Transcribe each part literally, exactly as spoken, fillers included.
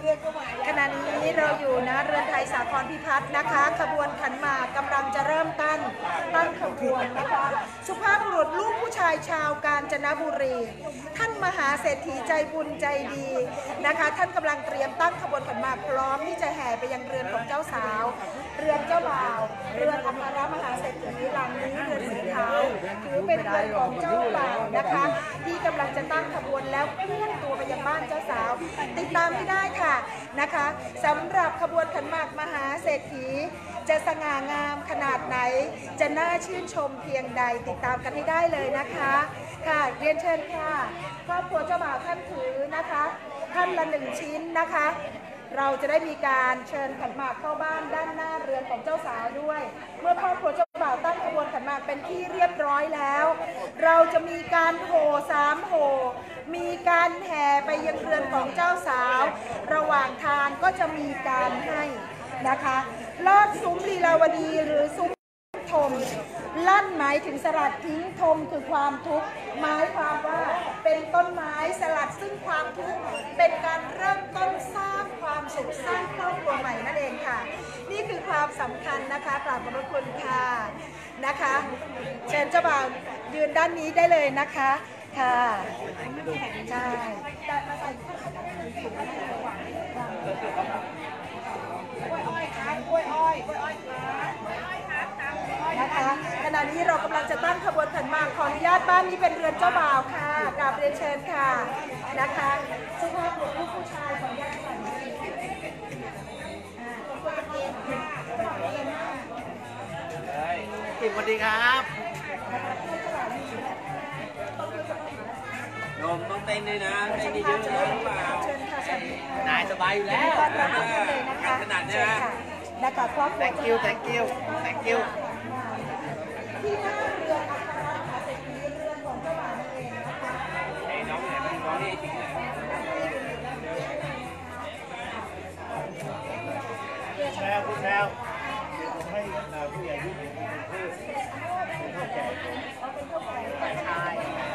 ขณะนี้เราอยู่นะเรือนไทยสาครพิพัฒน์นะคะขบวนขันหมากกำลังจะเริ่มตั้งตั้งขบวนนะคะสุภาพบุรุษลูกผู้ชายชาวกาญจนบุรีท่านมหาเศรษฐีใจบุญใจดีนะคะท่านกำลังเตรียมตั้งขบวนขันหมากพร้อมที่จะแห่ไปยังเรือนของเจ้าสาวเรือนเจ้าบ่าวเรือนอัครมหาเศรษฐีหลังนี้เรือนสีขาวถือเป็นเรือนของเจ้าบ่าวนะคะที่กำลังจะตั้งขบวนแล้วเคลื่อนตัวไปยังบ้านเจ้าสาวติดตามไม่ได้ค่ะนะคะสำหรับขบวนขันหมากมหาเศรษฐีจะสง่างามขนาดไหนจะน่าชื่นชมเพียงใดติดตามกันให้ได้เลยนะคะค่ะเรียนเชิญค่ะครอบครัวเจ้าบ่าวท่านถือนะคะท่านละหนึ่งชิ้นนะคะเราจะได้มีการเชิญขันหมากเข้าบ้านด้านหน้าเรือนของเจ้าสาวด้วยเมื่อครอบครัวเจ้าบ่าวตั้งขบวนขันหมากเป็นที่เรียบร้อยแล้วเราจะมีการโห่สามโห่มีการแห่ไปยังเรือนของเจ้าสาวระหว่างทางก็จะมีการให้นะคะลอดซุ้มลีลาวดีหรือซุ้มธมลั่นหมายถึงสลัดทิ้งธมคือความทุกข์หมายความว่าเป็นต้นไม้สลัดซึ่งความทุกข์เป็นการเริ่มต้นสร้างความสุขสร้างครอบครัวใหม่นั่นเองค่ะนี่คือความสำคัญนะคะกราบขอบพระคุณค่ะนะคะเชิญเจ้าบ่าวยืนด้านนี้ได้เลยนะคะค่ะใช่นะคะขณะนี้เรากำลังจะตั้งขบวนขันหมากขออนุญาตบ้านนี้เป็นเรือนเจ้าบ่าวค่ะกราบเรียนเชิญค่ะนะคะสุภาพบุรุษผู้ชายของญาติกันสวัสดีครับโยมต้องเต้นด้วยนะเต้นเยอะๆนะหรือเปล่านายสบายอยู่แล้วขนาดนี้นะนะคะครอบครัว thank you thank you thank you ที่หน้าเรือนอัครมหาเศรษฐีเรือนของเจ้าบ่าวนั่นเองนะคะไอ้น้องเนี่ยน้องนี่จริงเลยแซวคุณแซวให้ผู้ใหญ่ที่เป็นผู้แก่ฝ่ายชาย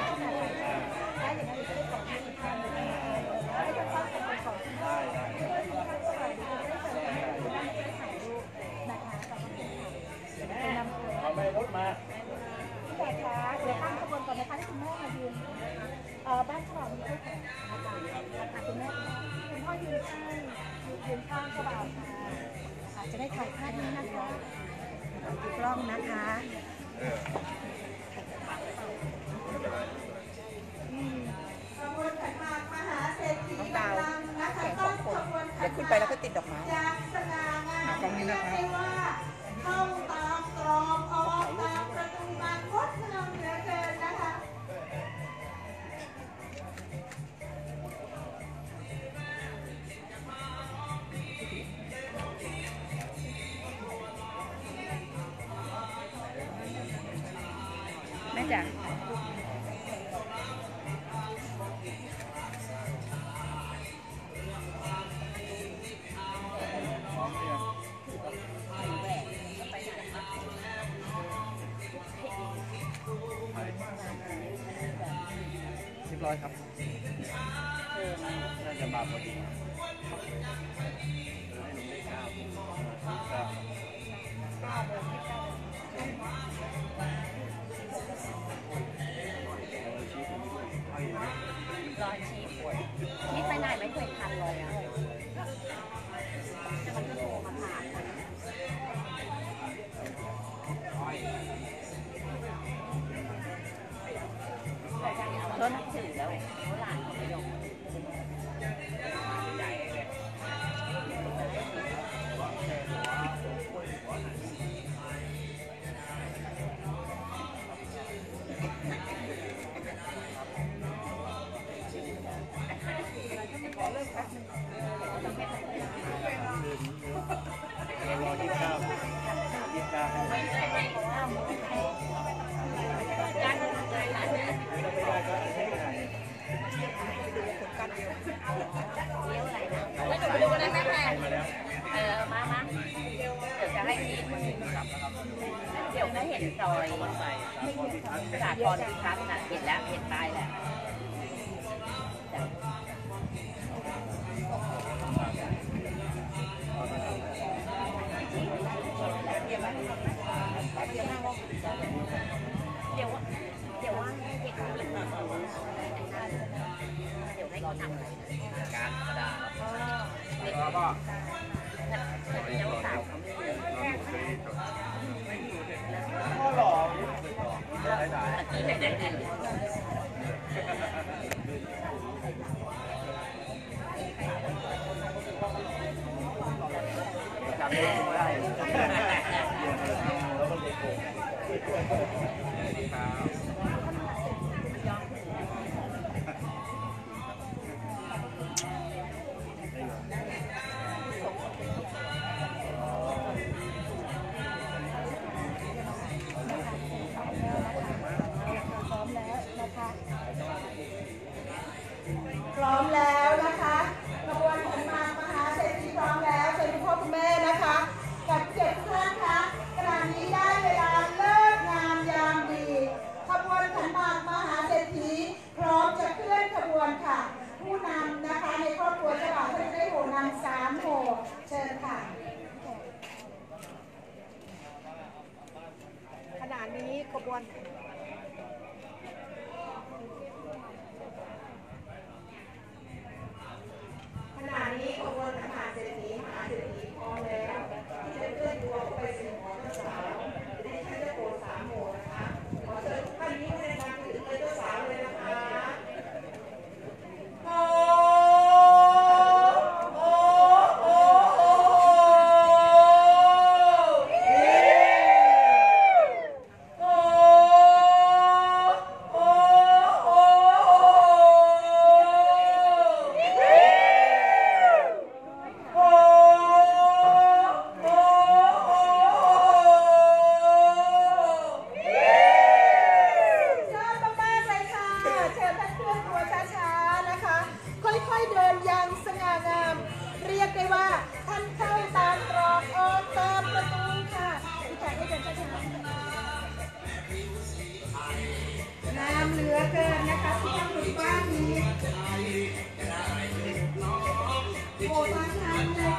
เอาไปรถมาพี่แขกคะเดี๋ยวตั้งขบวนก่อนนะคะที่คุณแม่มายืนเอ่อบ้านเรามีผู้แขกนะคะคุณแม่คุณพ่อยืนข้างยืนข้างเจ้าบ่าวค่ะอาจจะได้ถ่ายภาพนี้นะคะดูกล้องนะคะขบวนขันหมากมหาเศรษฐีกำลังนะคะตั้งขบวนขันหมากขึ้นไปแล้วก็ติดดอกไม้จากสง่างามไม่ว่าเข้าตามตรอกออกตามประตูบานงดงามเหลือเกินนะคะแม่จ๋าเรียบร้อยครับน่าจะมาพอดีรอชีสชีสไปไหนไม่เคยทันเลยอ่ะมันก็โทรมาถามเขานับถือแล้วเขาหลานเขาไม่ยอมรอยี่สิบเก้ายี่สิบเก้าแล้วหนูไปดูกันได้ไหมแม่เออมามาเดี๋ยวจะให้ทีเดี๋ยวไม่เห็นซอยสากรพิพัฒน์น่ะเห็นแล้วเห็นป้ายแล้วการธรรมดาอ๋อแล้วก็เจ้าสาวเขาไม่พ่อหล่อเด็กเด็กจำได้ไม่ได้แล้วมันเด็กโกงดีครับพร้อมแล้วนะคะขบวนขันหมากมหาเศรษฐีพร้อมแล้วเชิญคุณพ่อคุณแม่นะคะกับเจ็ดท่านคะขณะนี้ได้เวลาเลิกงามยามดีขบวนขันหมากมหาเศรษฐีพร้อมจะเคลื่อนขบวนค่ะผู้นำนะคะในครอบครัวเจ้าบ่าวท่านได้โห่นำสามโห่เชิญค่ะขณะนี้ขบวนขณะนี้ขบวนมหาเศรษฐีมหาเศรษฐีพร้อมแล้วที่จะเคลื่อนตัวไปสู่หอเจ้าสาวได้ใช้เจ้าโบสามโหมนะคะขอเชิญทุกท่านนี้ในการถือเลยเจ้าสาวเลยนะคะโอ้โอ้โอ้โอ้โอ้โอ้โอ้ค่อยๆเดินอย่างสง่างามเรียกได้ว่าท่านเข้าตามตรอกออกตามประตูค่ะที่แขกให้เดินช้าๆน้ำเหลือเกินนะคะที่ทางหมู่บ้านนี้โอ้ตาทางเลย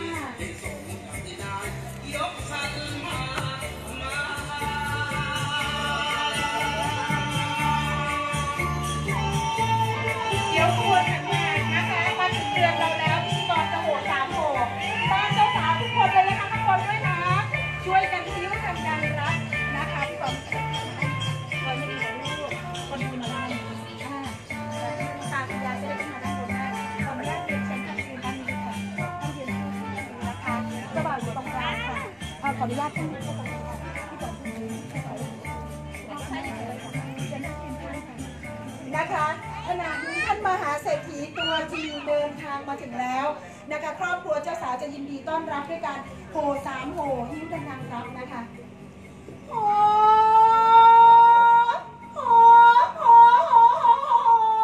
เดี๋ยวขบวนขันหมากนะคะมาถึงเดือนเราแล้วพิธีกรจะโหสามโหบ้านเจ้าสาวทุกคนเลยนะคะทุกคนด้วยนะช่วยกันคิ้วทำการรับนะคะพี่สมคนไม่ดีเลยลูกคนดีมาได้อ่าตาคุณยายจะได้ขึ้นมาด้านบนได้ขออนุญาตเรียนเชิญท่านยืนด้านนี้ค่ะท่านยืนที่นี่นะคะเจ้าบ่าวอยู่ตรงกลางค่ะขออนุญาตท่านยืนตรงกลางที่สองที่นี้นะคะขณะนี้ท่านมหาเศรษฐีตัวจริงเดินทางมาถึงแล้วนะคะครอบครัวเจ้าสาวจะยินดีต้อนรับด้วยการโห่สามโห่หิ้วดังๆรับนะคะโห่โห่โห่โห่โห่โห่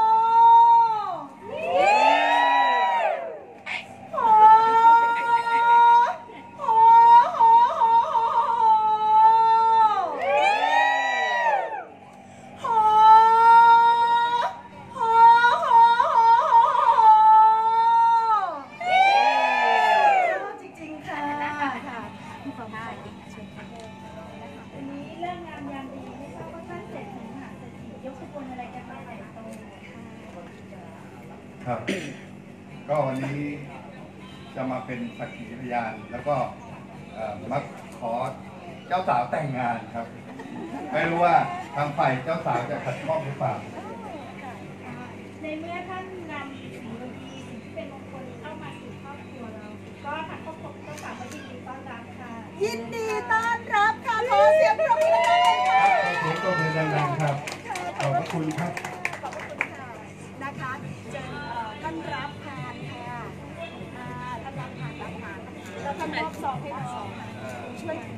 ครับ ก็วันนี้จะมาเป็นสักขีพยานแล้วก็มาขอเจ้าสาวแต่งงานครับไม่รู้ว่าทางฝ่ายเจ้าสาวจะขัดข้องหรือเปล่าในเมื่อท่านนำสิ่งดีๆสิ่งที่เป็นมงคลเข้ามาสู่ครอบครัวเราก็ทางครอบครัวเจ้าสาวก็ยินดีต้อนรับค่ะยินดีต้อนรับค่ะขอเสียงปรบมือเลยค่ะเสียงปรบมือดังๆครับขอบพระคุณครับขอบพระคุณค่ะนะคะเชิญต้อนรับผ่านค่ะต้อนรับผ่านรับผ่านเราทำรอบสองให้น้องช่วย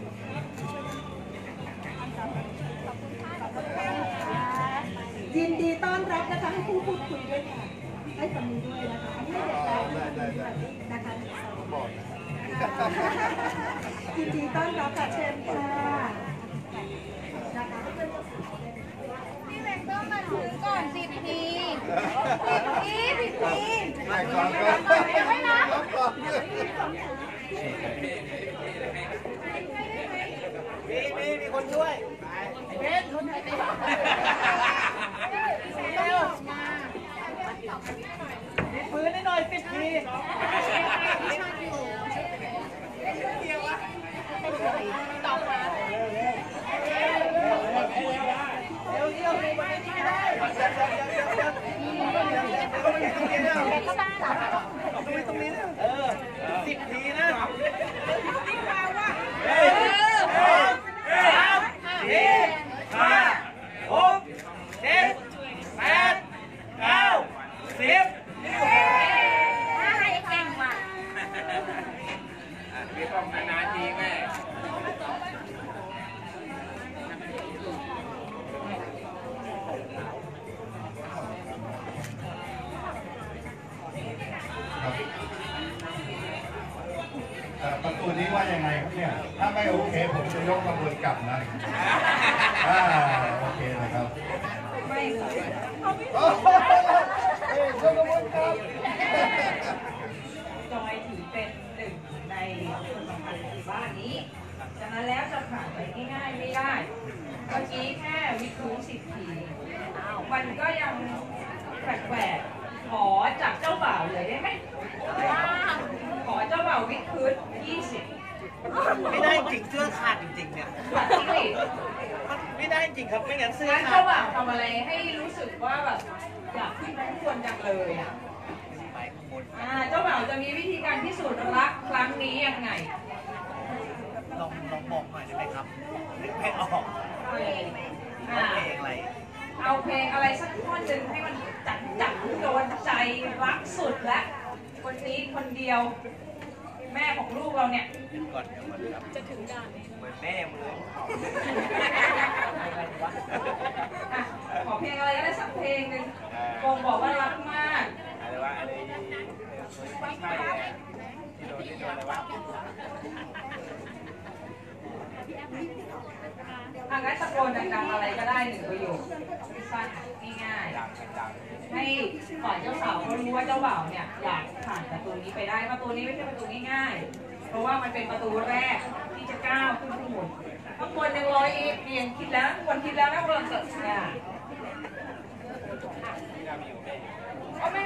ยินดีต้อนรับนะคะให้ผู้พูดคุยด้วยค่ะให้สามีด้วยนะคะให้เด็กได้นะคะยินดีต้อนรับค่ะเชิญค่ะนะคะพี่แม็กต้องมาถือก่อนสิบปีสิบปีสิบปีไม่ก่อนไม่นะมีมีมีคนช่วยเบสคนไหนไปเร็วมาฟื้นให้หน่อยเลยสิบทีต่อมาเร็วเร็วเร็วไปที่ไม่ได้ตรงนี้ตรงนี้เออสิบทีนะที่มาว่าเฮ้ยสามสี่ห้าหกเจ็ดแปดเก้าสิบเก่งมากพี่ป้องนานๆทีแม่ประตูนี้ว่ายังไงครับเนี่ยถ้าไม่โอเคผมจะยกกระบวนกลับนะอ่าโอเคเลยครับไม่เลยโอ้โหเอ้ยยกกระบวนกลับจอยถือเป็นหนึ่งในคนสำคัญในบ้านนี้ฉะนั้นแล้วจะผ่านไปง่ายๆไม่ได้เมื่อกี้แค่วิทูสิบทีมันก็ยังแปลกๆขอจากเจ้าบ่าวเลยได้ไหมขอเจ้าบ่าววิทพื้นยี่สิบไม่ได้จริงเสื้อขาดจริงๆเนี่ยไม่ได้จริงครับไม่งั้นเสื้อขาดเจ้าบ่าวทำอะไรให้รู้สึกว่าแบบอยากขึ้นข้างบนจังเลยอ่ะเจ้าบ่าวจะมีวิธีการพิสูจน์รักครั้งนี้ยังไงลองลองบอกหน่อยได้ไหมครับนึกเพลงออกเพลงอะไรเอาเพลงอะไรสักท่อนหนึ่งให้มันจัดจัดโดนใจรักสุดและคนนี้คนเดียวแม่ของลูกเราเนี่ยก่อนเดี๋ยวก่อนครับจะถึงด่านเหมือนแม่มือขอเพลงอะไรก็ได้สักเพลงหนึ่งคงบอกว่ารักมากอะไรวะอะไรไม่ใช่ที่โดนที่โดนอะไรวะทางนั้นตะโกนดังๆอะไรก็ได้หนึ่งประโยคสั้นง่ายๆให้ฝ่ายเจ้าสาวเขารู้ว่าเจ้าบ่าวเนี่ยอยากผ่านประตูนี้ไปได้ประตูนี้ไม่ใช่ประตูง่ายๆเพราะว่ามันเป็นประตูแรกที่จะก้าวขึ้นข้างบนข้างบนยังลอยเอียงคิดแล้วคนคิดแล้วนะคนเกิดเนี่ยเอาไม่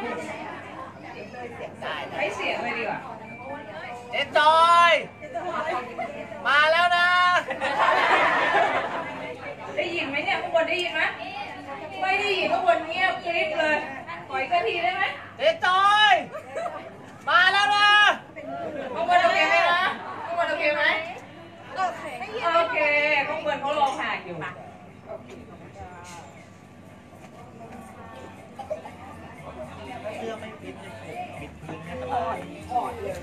ให้เสียงเลยดีกว่าเจ๊จอยมาแล้วนะได้ยินไหมเนี่ยข้างบนได้ยินไหมไม่ได้ยินข้างบนเงียบกริบเลยขออีกสักทีได้ไหมเจ๊จอยมาแล้วนะข้างบนโอเคไหมนะข้างบนโอเคไหมโอเคโอเคข้างบนเขารอผ่านอยู่เสื้อไม่ปิดปิดพื้นแค่ตลอดถอดเลย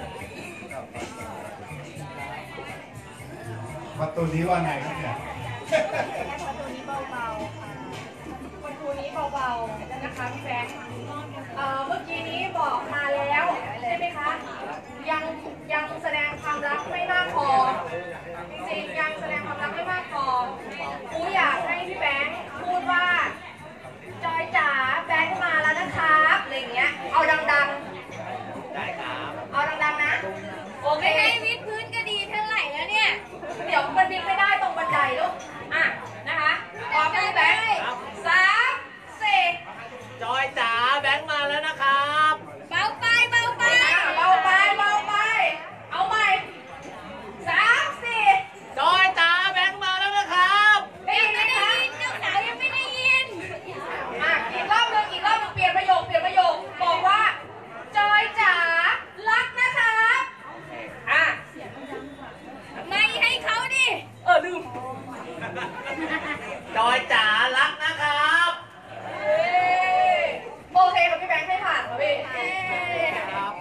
ประตูนี้ว่าไงครับเนี่ยประตูนี้เบาๆค่ะประตูนี้เบาๆนะคะพี่แบงค์เอ่อเมื่อกี้นี้บอกมาแล้วใช่ไหมคะยังยังแสดงความรักไม่มากพอจริงๆยังแสดงความรักไม่มากพอกูอยากให้พี่แบงค์พูดว่าจอยจ๋าแบงค์มาแล้วนะครับอะไรอย่างเงี้ยเอาดังๆได้ครับเอาดังๆนะโอเคไม่ให้วิดพื้นก็ดีเท่าไหร่แล้วเนี่ยเดี๋ยวมันวิ่งไม่ได้ตรงบันไดลูกอ่ะนะคะพร้อมกันแบงค์สามสี่จอยจ๋าแบงค์มาแล้วนะครับเบาไปเบาไปเบาไปเบาไปเอาใหม่สามสี่จอยจ๋าแบงค์มาแล้วนะครับยังไม่ได้ยินเจ้าสาวยังไม่ได้ยินอ่ะอีกรอบหนึ่งอีกรอบหนึ่งเปลี่ยนประโยคเปลี่ยนประโยคบอกว่าจอยจ๋ารักนะครับอ่ะไม่ให้เขาดิเออลืมจอยจ๋ารักนะครับโอเคครับพี่แบงค์ให้ผ่านครับพี่ครับ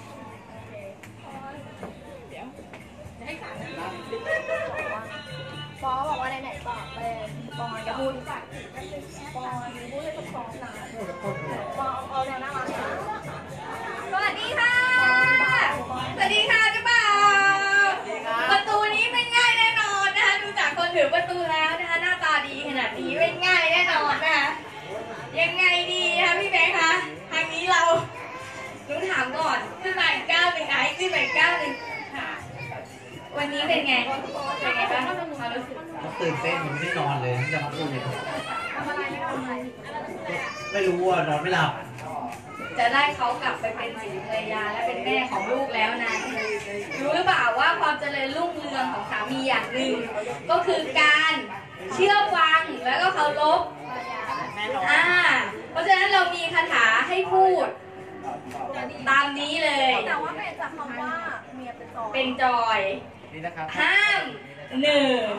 ปอบอกว่าไหนๆบอกเลยปอจะพูดก่อนปอพูดให้ทุกคนนะปอเอาแนวหน้ามาสวัสดีค่ะสวัสดีค่ะเจ้าบ่าวประตูนี้ไม่ง่ายแน่นอนนะคะดูจากคนถือประตูแล้วนะคะหน้าตาดีขนาดนี้ไม่ง่ายแน่นอนนะคะยังไงดีคะพี่แบงค์คะทางนี้เราหนูถามก่อนขึ้นมาอีกก้าวหนึ่งไอ้ขึ้นมาอีกก้าวหนึ่งค่ะวันนี้เป็นไงเป็นไงบ้างความรู้สึกตื่นเต้นยังไม่ได้นอนเลยจะมาพูดเลยทำอะไรไม่ทำอะไรไม่รู้ว่านอนไม่หลับจจะได้เขากลับไปเป็นศรีภรรยาและเป็นแม่ของลูกแล้วนะรู้หรือเปล่าว่าความเจริญรุ่งเรืองของสามีอย่างหนึ่งก็คือการเชื่อฟังแล้วก็เคารพอ่าเพราะฉะนั้นเรามีคาถาให้พูดตามนี้เลยแต่ว่าเป็นจากคำว่าเมียเป็นจอยเป็นจอยห้ามหนึ่ง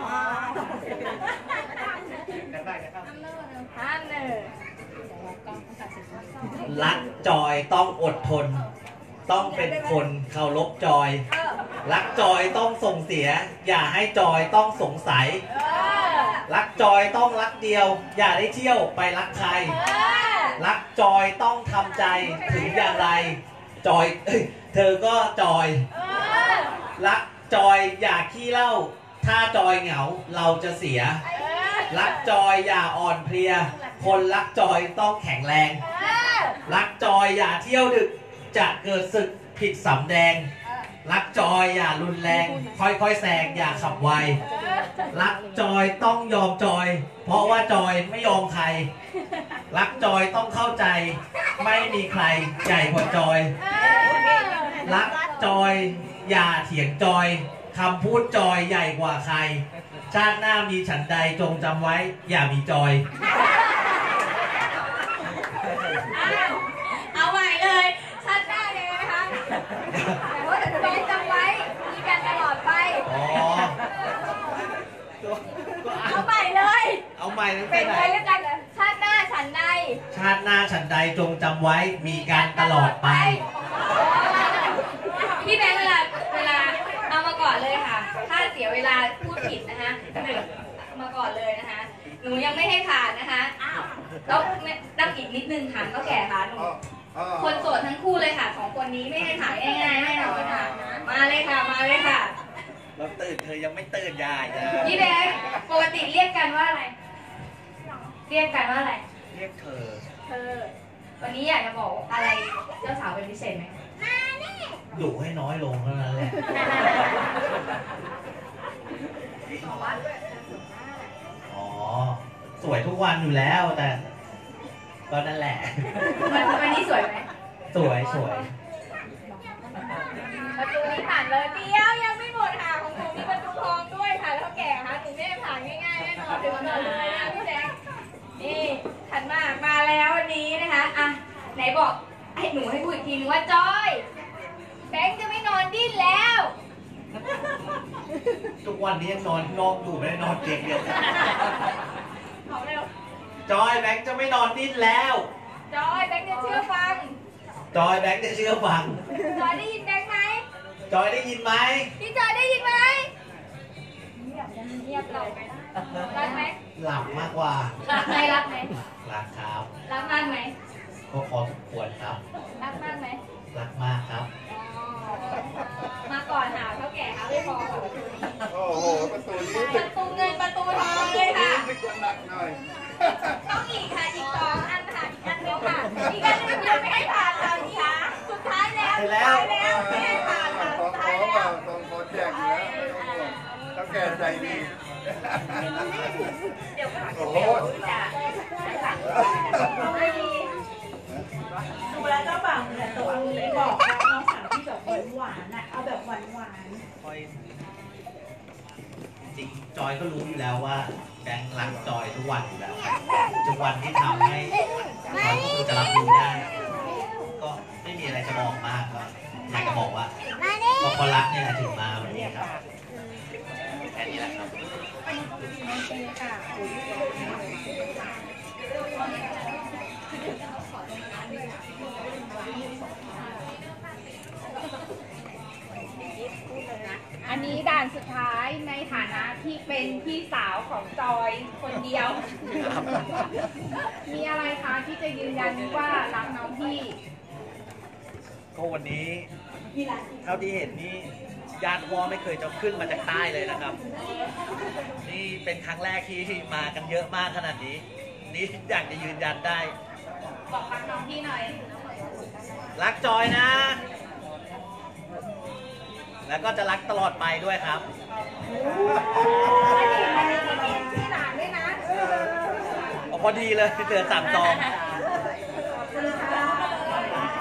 ห้ามหนึ่งรักจอยต้องอดทน ต้องเป็นคนเคารพจอย รักจอยต้องส่งเสีย อย่าให้จอยต้องสงสัย รักจอยต้องรักเดียว อย่าได้เที่ยวไปรักใคร รักจอยต้องทำใจถึงอย่างไร จอยเอ้ยเธอก็จอย รักจอยอย่าขี้เหล้าถ้าจอยเหงาเราจะเสีย รักจอยอย่าอ่อนเพลีย คนรักจอยต้องแข็งแรง รักจอยอย่าเที่ยวดึกจะเกิดศึกผิดสำแดง รักจอยอย่ารุนแรง ค่อยๆแซงอย่าขับไว รักจอยต้องยอมจอย เพราะว่าจอยไม่ยอมใคร รักจอยต้องเข้าใจ ไม่มีใครใหญ่กว่าจอย รักจอยอย่าเถียงจอยคำพูดจอยใหญ่กว่าใคร ชาติหน้ามีฉันใดจงจำไว้อย่ามีจอยเอาใหม่เลยชาติหน้าเลยนะคะแต่ว่าจอยจำไว้มีกันตลอดไปเอาใหม่เลยเอาใหม่ตั้งแต่เป็นไหนไปด้วยกันชาติหน้าฉันใดชาติหน้าฉันใดจงจำไว้มีการตลอดไปพี่แบงค์เวลาเวลาเอามาก่อนเลยค่ะถ้าเสียเวลาพูดผิดนะคะหนึ่งมาก่อนเลยนะคะหนูยังไม่ให้ผ่านนะคะแล้วตั้งอีกนิดนึงหันก็แก่ค่ะหนูคนโสดทั้งคู่เลยค่ะสองคนนี้ไม่ให้ผ่านง่ายๆแน่นอนค่ะมาเลยค่ะมาเลยค่ะเราตื่นเธอยังไม่ตื่นยายนะพี่แบงค์ปกติเรียกกันว่าอะไรเรียกกันว่าอะไรเรียกเธอเธอวันนี้อยากจะบอกอะไรเจ้าสาวเป็นพิเศษไหมดุให้น้อยลงเท่านั้นแหละอ๋อสวยทุกวันอยู่แล้วแต่ก็นั่นแหละวันวันนี้สวยไหมสวยสวยประตูนี้ผ่านเลยเดียวยังไม่หมดค่ะของหนูมีประตูทองด้วยค่ะแล้วแก่ค่ะหนูไม่ได้ผ่านง่ายๆแน่นอนถึงก่อนเลยนะพี่แจ๊คนี่ขันมากมาแล้ววันนี้นะคะอ่ะไหนบอกให้หนูให้พูดอีกทีนึงว่าจอยแบงค์จะไม่นอนดิ้นแล้วทุกวันนี้ยังนอนนอกอยู่ไม่ได้นอนเตียงเดียวเอาเร็วจอยแบงค์จะไม่นอนดิ้นแล้วจอยแบงค์จะเชื่อฟังจอยแบงค์จะเชื่อฟังจอยได้ยินแบงค์ไหมจอยได้ยินไหมพี่จอยได้ยินไหมเงียบเงียบหลับไหมรักไหมหลับมากกว่ารักไหมรักไหมรักครับรักมากไหมก็พอสมควรครับรักมากไหมรักมากครับมาก่อนหาเท่าแก่ค่ะไม่พอค่ะประตูนี้โอ้โหประตูนี้ประตูเงินประตูทองเลยค่ะหนักหน่อยต้องอีกค่ะอีกสองอันค่ะอีกอันนึงค่ะอีกอันนึงยังไม่ให้ผ่านค่ะนี่ค่ะสุดท้ายแล้วสุดท้ายแล้วไม่ให้ผ่านค่ะสุดท้ายแล้วสองคนแจกแล้วเท่าแก่ใจดีเดี๋ยวก็โอ้โหดูแลเจ้าบ่าวเนี่ยตัวนี้บอกว่าน้องสาวที่แบบหวานๆน่ะเอาแบบหวานๆจริงจอยก็รู้อยู่แล้วว่าแบงค์รักจอยทุกวันอยู่แล้วทุกวันที่ทำให้จอยจะรับรู้ได้ก็ไม่มีอะไรจะบอกมากก็อยากจะบอกว่าพอคนรักเนี่ยถึงมาวันนี้ครับแค่นี้แหละครับอันนี้ด่านสุดท้ายในฐานะที่เป็นพี่สาวของจอยคนเดียว มีอะไรคะที่จะยืนยันว่ารักน้องพี่ก็วันนี้เท่าที่เห็นนี่ญาติพ่อไม่เคยจะขึ้นมาจากใต้เลยนะครับนี่เป็นครั้งแรกที่มากันเยอะมากขนาดนี้นี่อยากจะยืนยันได้บอกรักน้องพี่หน่อยรักจอยนะแล้วก็จะรักตลอดไปด้วยครับพอดีเลยเจอสามซอง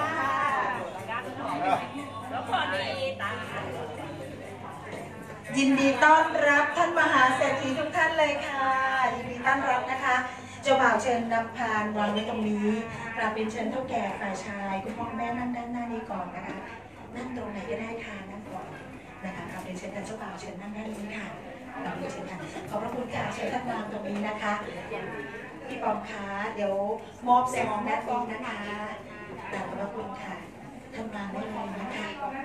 ยินดีต้อนรับท่านมหาเศรษฐีทุกท่านเลยค่ะยินดีต้อนรับนะคะเจ้าบ่าวเชิญนำพานวางไว้ตรงนี้กราบเป็นเชิญเท่าแก่ฝ่ายชายคุณพ่อแม่นั่งด้านหน้านี้ก่อนนะคะนั่งตรงไหนก็ได้ค่ะนั่งก่อนนะคะกราบเป็นเชิญท่านเจ้าบ่าวเชิญนั่งด้านนี้ค่ะกราบเป็นเชิญค่ะขอบพระคุณค่ะเชิญท่านวางตรงนี้นะคะพี่ปอมคะเดี๋ยวมอบซองด้านนี้นะคะขอบพระคุณค่ะท่านวางได้เลยนะคะ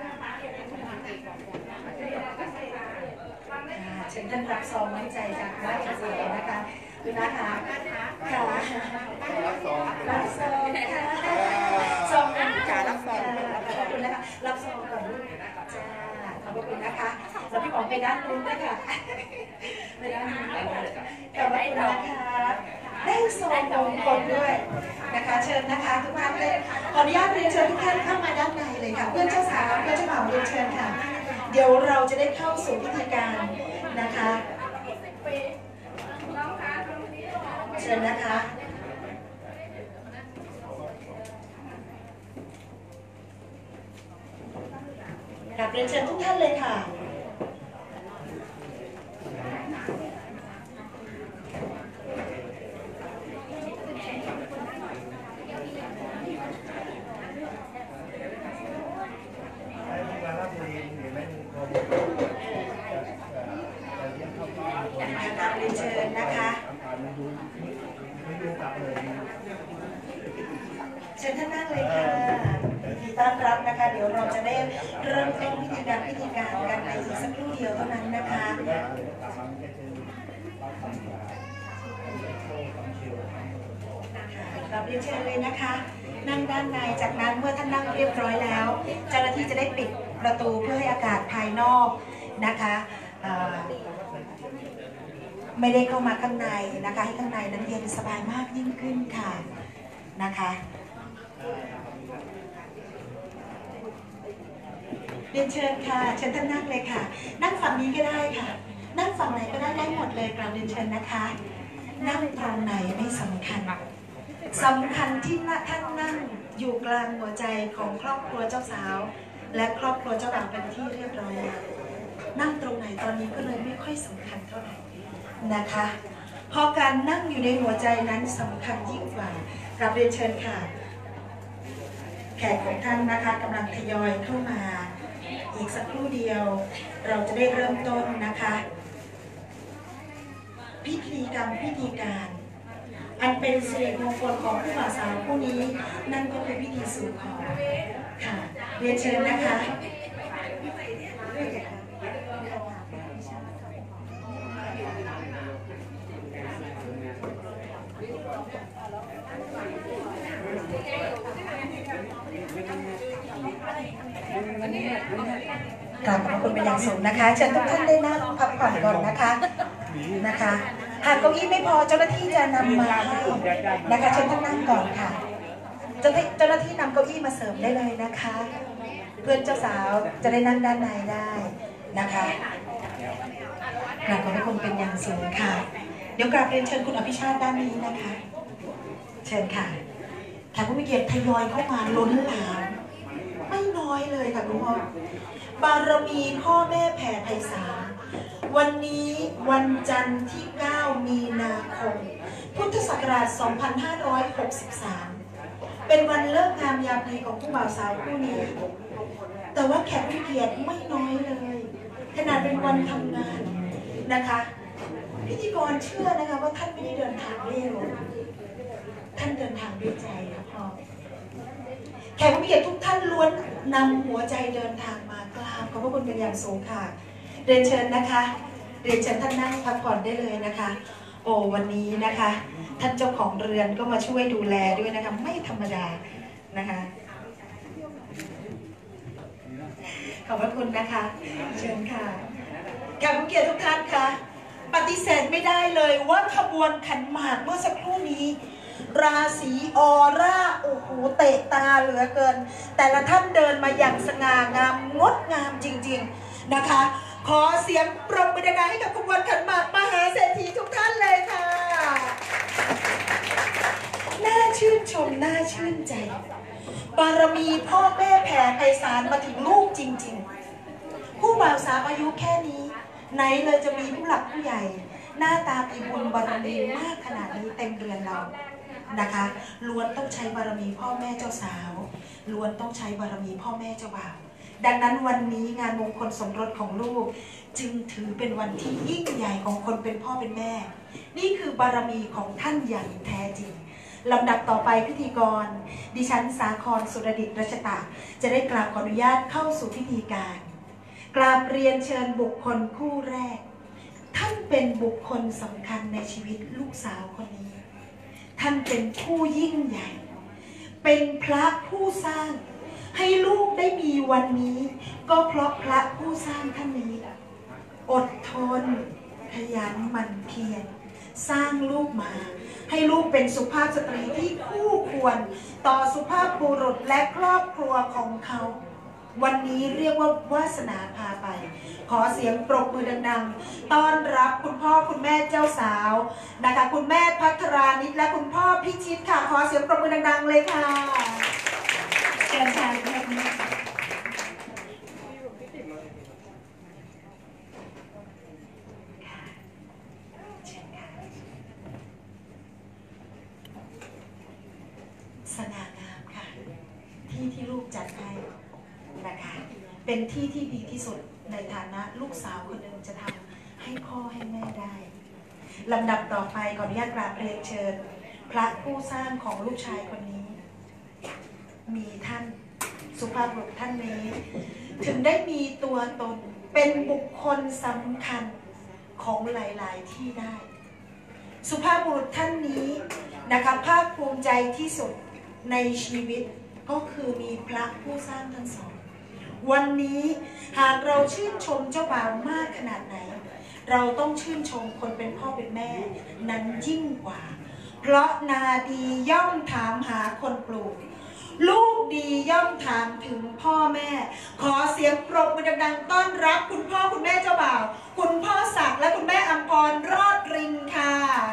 เชิญท่านรับซองน้ำใจจากวัดเสียนะคะคุณนะคะค่ะรับซองรับซองค่ะซองค่ะรับซองขอบคุณนะคะรับซองก่อนลูกจ้าขอบคุณนะคะแล้วพี่ป๋องไปด้านนู้นนะคะไปด้านนู้นขอบคุณนะคะได้ซองมงคลด้วยนะคะเชิญนะคะทุกท่านเลยขออนุญาตเรียนเชิญทุกท่านเข้ามาด้านในเลยค่ะเพื่อนเจ้าสาวเพื่อนเจ้าบ่าวเรียนเชิญค่ะเดี๋ยวเราจะได้เข้าสู่พิธีการนะคะเชิญนะคะกราบเรียนเชิญทุกท่านเลยค่ะเรียนเชิญนะคะเชิญท่านนั่งเลยค่ะยินดีต้อนรับนะคะเดี๋ยวเราจะได้เริ่มต้นพิธีการพิธีการกันในอีกสักครู่เดียวเท่านั้นนะคะเราเรียนเชิญเลยนะคะนั่งด้านในจากนั้นเมื่อท่านนั่งเรียบร้อยแล้วเจ้าหน้าที่จะได้ปิดประตูเพื่อให้อากาศภายนอกนะคะไม่ได้เข้ามาข้างในนะคะให้ข้างในนั้นเย็นสบายมากยิ่งขึ้นค่ะนะคะเรียนเชิญค่ะเชิญท่านนั่งเลยค่ะนั่งฝั่งนี้ก็ได้ค่ะนั่งฝั่งไหนก็ได้ได้หมดเลยกราบเรียนเชิญนะคะนั่งตรงไหนไม่สำคัญสำคัญที่ท่านนั่งอยู่กลางหัวใจของครอบครัวเจ้าสาวและครอบครัวเจ้าบ่าวเป็นที่เรียบร้อยแล้วนั่งตรงไหนตอนนี้ก็เลยไม่ค่อยสำคัญเท่าไหร่นะคะเพราะการนั่งอยู่ในหัวใจนั้นสำคัญยิ่งกว่ากราบเรียนเชิญค่ะแขกของท่านนะคะกำลังทยอยเข้ามาอีกสักครู่เดียวเราจะได้เริ่มต้นนะคะพิธีกรรมพิธีการอันเป็นสิริมงคลของผู้บ่าวสาวผู้นี้นั่นก็คือพิธีสู่ขอค่ะเรียนเชิญนะคะกราบขอบคุณเป็นอย่างสูงนะคะเชิญทุกท่านได้นั่งพักผ่อนก่อนนะคะนะคะหากเก้าอี้ไม่พอเจ้าหน้าที่จะนำมาให้นะคะเชิญท่านนั่งก่อนค่ะเจ้าเจ้าหน้าที่นำเก้าอี้มาเสริมได้เลยนะคะเพื่อนเจ้าสาวจะได้นั่งด้านในได้นะคะกราบขอบคุณเป็นอย่างสูงค่ะเดี๋ยวกราบเรียนเชิญคุณอภิชาติด้านนี้นะคะเชิญค่ะแขกผู้มีเกียรติทยอยเข้ามาล้นหลามไม่น้อยเลยค่ะคุณพ่อบารมีพ่อแม่แผ่ไพศาลวันนี้วันจันทร์ที่เก้ามีนาคมพุทธศักราชสองพันห้าร้อยหกสิบสามเป็นวันเลิกงามยามดีของผู้บ่าวสาวคู่นี้แต่ว่าแขกผู้เกียรติไม่น้อยเลยขนาดเป็นวันทำงานนะคะพิธีกรเชื่อนะคะว่าท่านไม่ได้เดินทางเล่ร่อนท่านเดินทางด้วยใจค่ะพ่อแขกผู้เกียรติทุกท่านล้วนนำหัวใจเดินทางมากราบขอบพระคุณเป็นอย่างสูงค่ะเรียนเชิญนะคะเรียนเชิญท่านนั่งพักผ่อนได้เลยนะคะโอ้วันนี้นะคะท่านเจ้าของเรือนก็มาช่วยดูแลด้วยนะคะไม่ธรรมดานะคะขอบพระคุณนะคะเชิญค่ะแขกผู้เกียรติทุกท่านค่ะปฏิเสธไม่ได้เลยว่าขบวนขันหมากเมื่อสักครู่นี้ราศีออร่าโอ้โหเตะตาเหลือเกินแต่ละท่านเดินมาอย่างสง่างามงดงามจริงๆนะคะขอเสียงปรบมือดังๆให้กับขบวนขันหมากมหาเศรษฐีทุกท่านเลยค่ะน่าชื่นชมน่าชื่นใจบารมีพ่อแม่แผ่ไพศาลมาถึงลูกจริงๆผู้บ่าวสาวอายุแค่นี้ไหนเลยจะมีผู้หลักผู้ใหญ่หน้าตามีบุญบารมีมากขนาดนี้เต็มเรือนเรานะคะล้วนต้องใช้บารมีพ่อแม่เจ้าสาวล้วนต้องใช้บารมีพ่อแม่เจ้าบ่าวดังนั้นวันนี้งานมงคลสมรสของลูกจึงถือเป็นวันที่ยิ่งใหญ่ของคนเป็นพ่อเป็นแม่นี่คือบารมีของท่านอย่างแท้จริงลำดับต่อไปพิธีกรดิฉันสาครสุรดิษฐ์รัชตะจะได้กราบขออนุญาตเข้าสู่พิธีการกราบเรียนเชิญบุคคลคู่แรกท่านเป็นบุคคลสำคัญในชีวิตลูกสาวคนนี้ท่านเป็นผู้ยิ่งใหญ่เป็นพระผู้สร้างให้ลูกได้มีวันนี้ก็เพราะพระผู้สร้างท่านนี้อดทนขยันหมั่นเพียรสร้างลูกมาให้ลูกเป็นสุภาพสตรีที่คู่ควรต่อสุภาพบุรุษและครอบครัวของเขาวันนี้เรียกว่าวาสนาพาไปขอเสียงปรบมือดังๆต้อนรับคุณพ่อคุณแม่เจ้าสาวนะคะคุณแม่พัทรานิชและคุณพ่อพิชิตค่ะขอเสียงปรบมือดังๆเลยค่ะเชิญค่ะคุณแม่สง่างามค่ะที่ที่ลูกจัดให้นะคะเป็นที่ที่ดีที่สุดในฐานะลูกสาวคนหนึ่งจะทำให้พ่อให้แม่ได้ลำดับต่อไปขออนุญาตกราบเรียนเชิญพระผู้สร้างของลูกชายคนนี้มีท่านสุภาพบุรุษท่านนี้ถึงได้มีตัวตนเป็นบุคคลสำคัญของหลายๆที่ได้สุภาพบุรุษท่านนี้นะคะภาคภูมิใจที่สุดในชีวิตก็คือมีพระผู้สร้างทั้งสองวันนี้หากเราชื่นชมเจ้าบ่าวมากขนาดไหนเราต้องชื่นชมคนเป็นพ่อเป็นแม่นั้นยิ่งกว่าเพราะนาดีย่อมถามหาคนปลูกลูกดีย่อมถามถึงพ่อแม่ขอเสียงปรบมือดังๆต้อนรับคุณพ่อคุณแม่เจ้าบ่าวคุณพ่อศักดิ์และคุณแม่อัมพรรอดรินค่ะ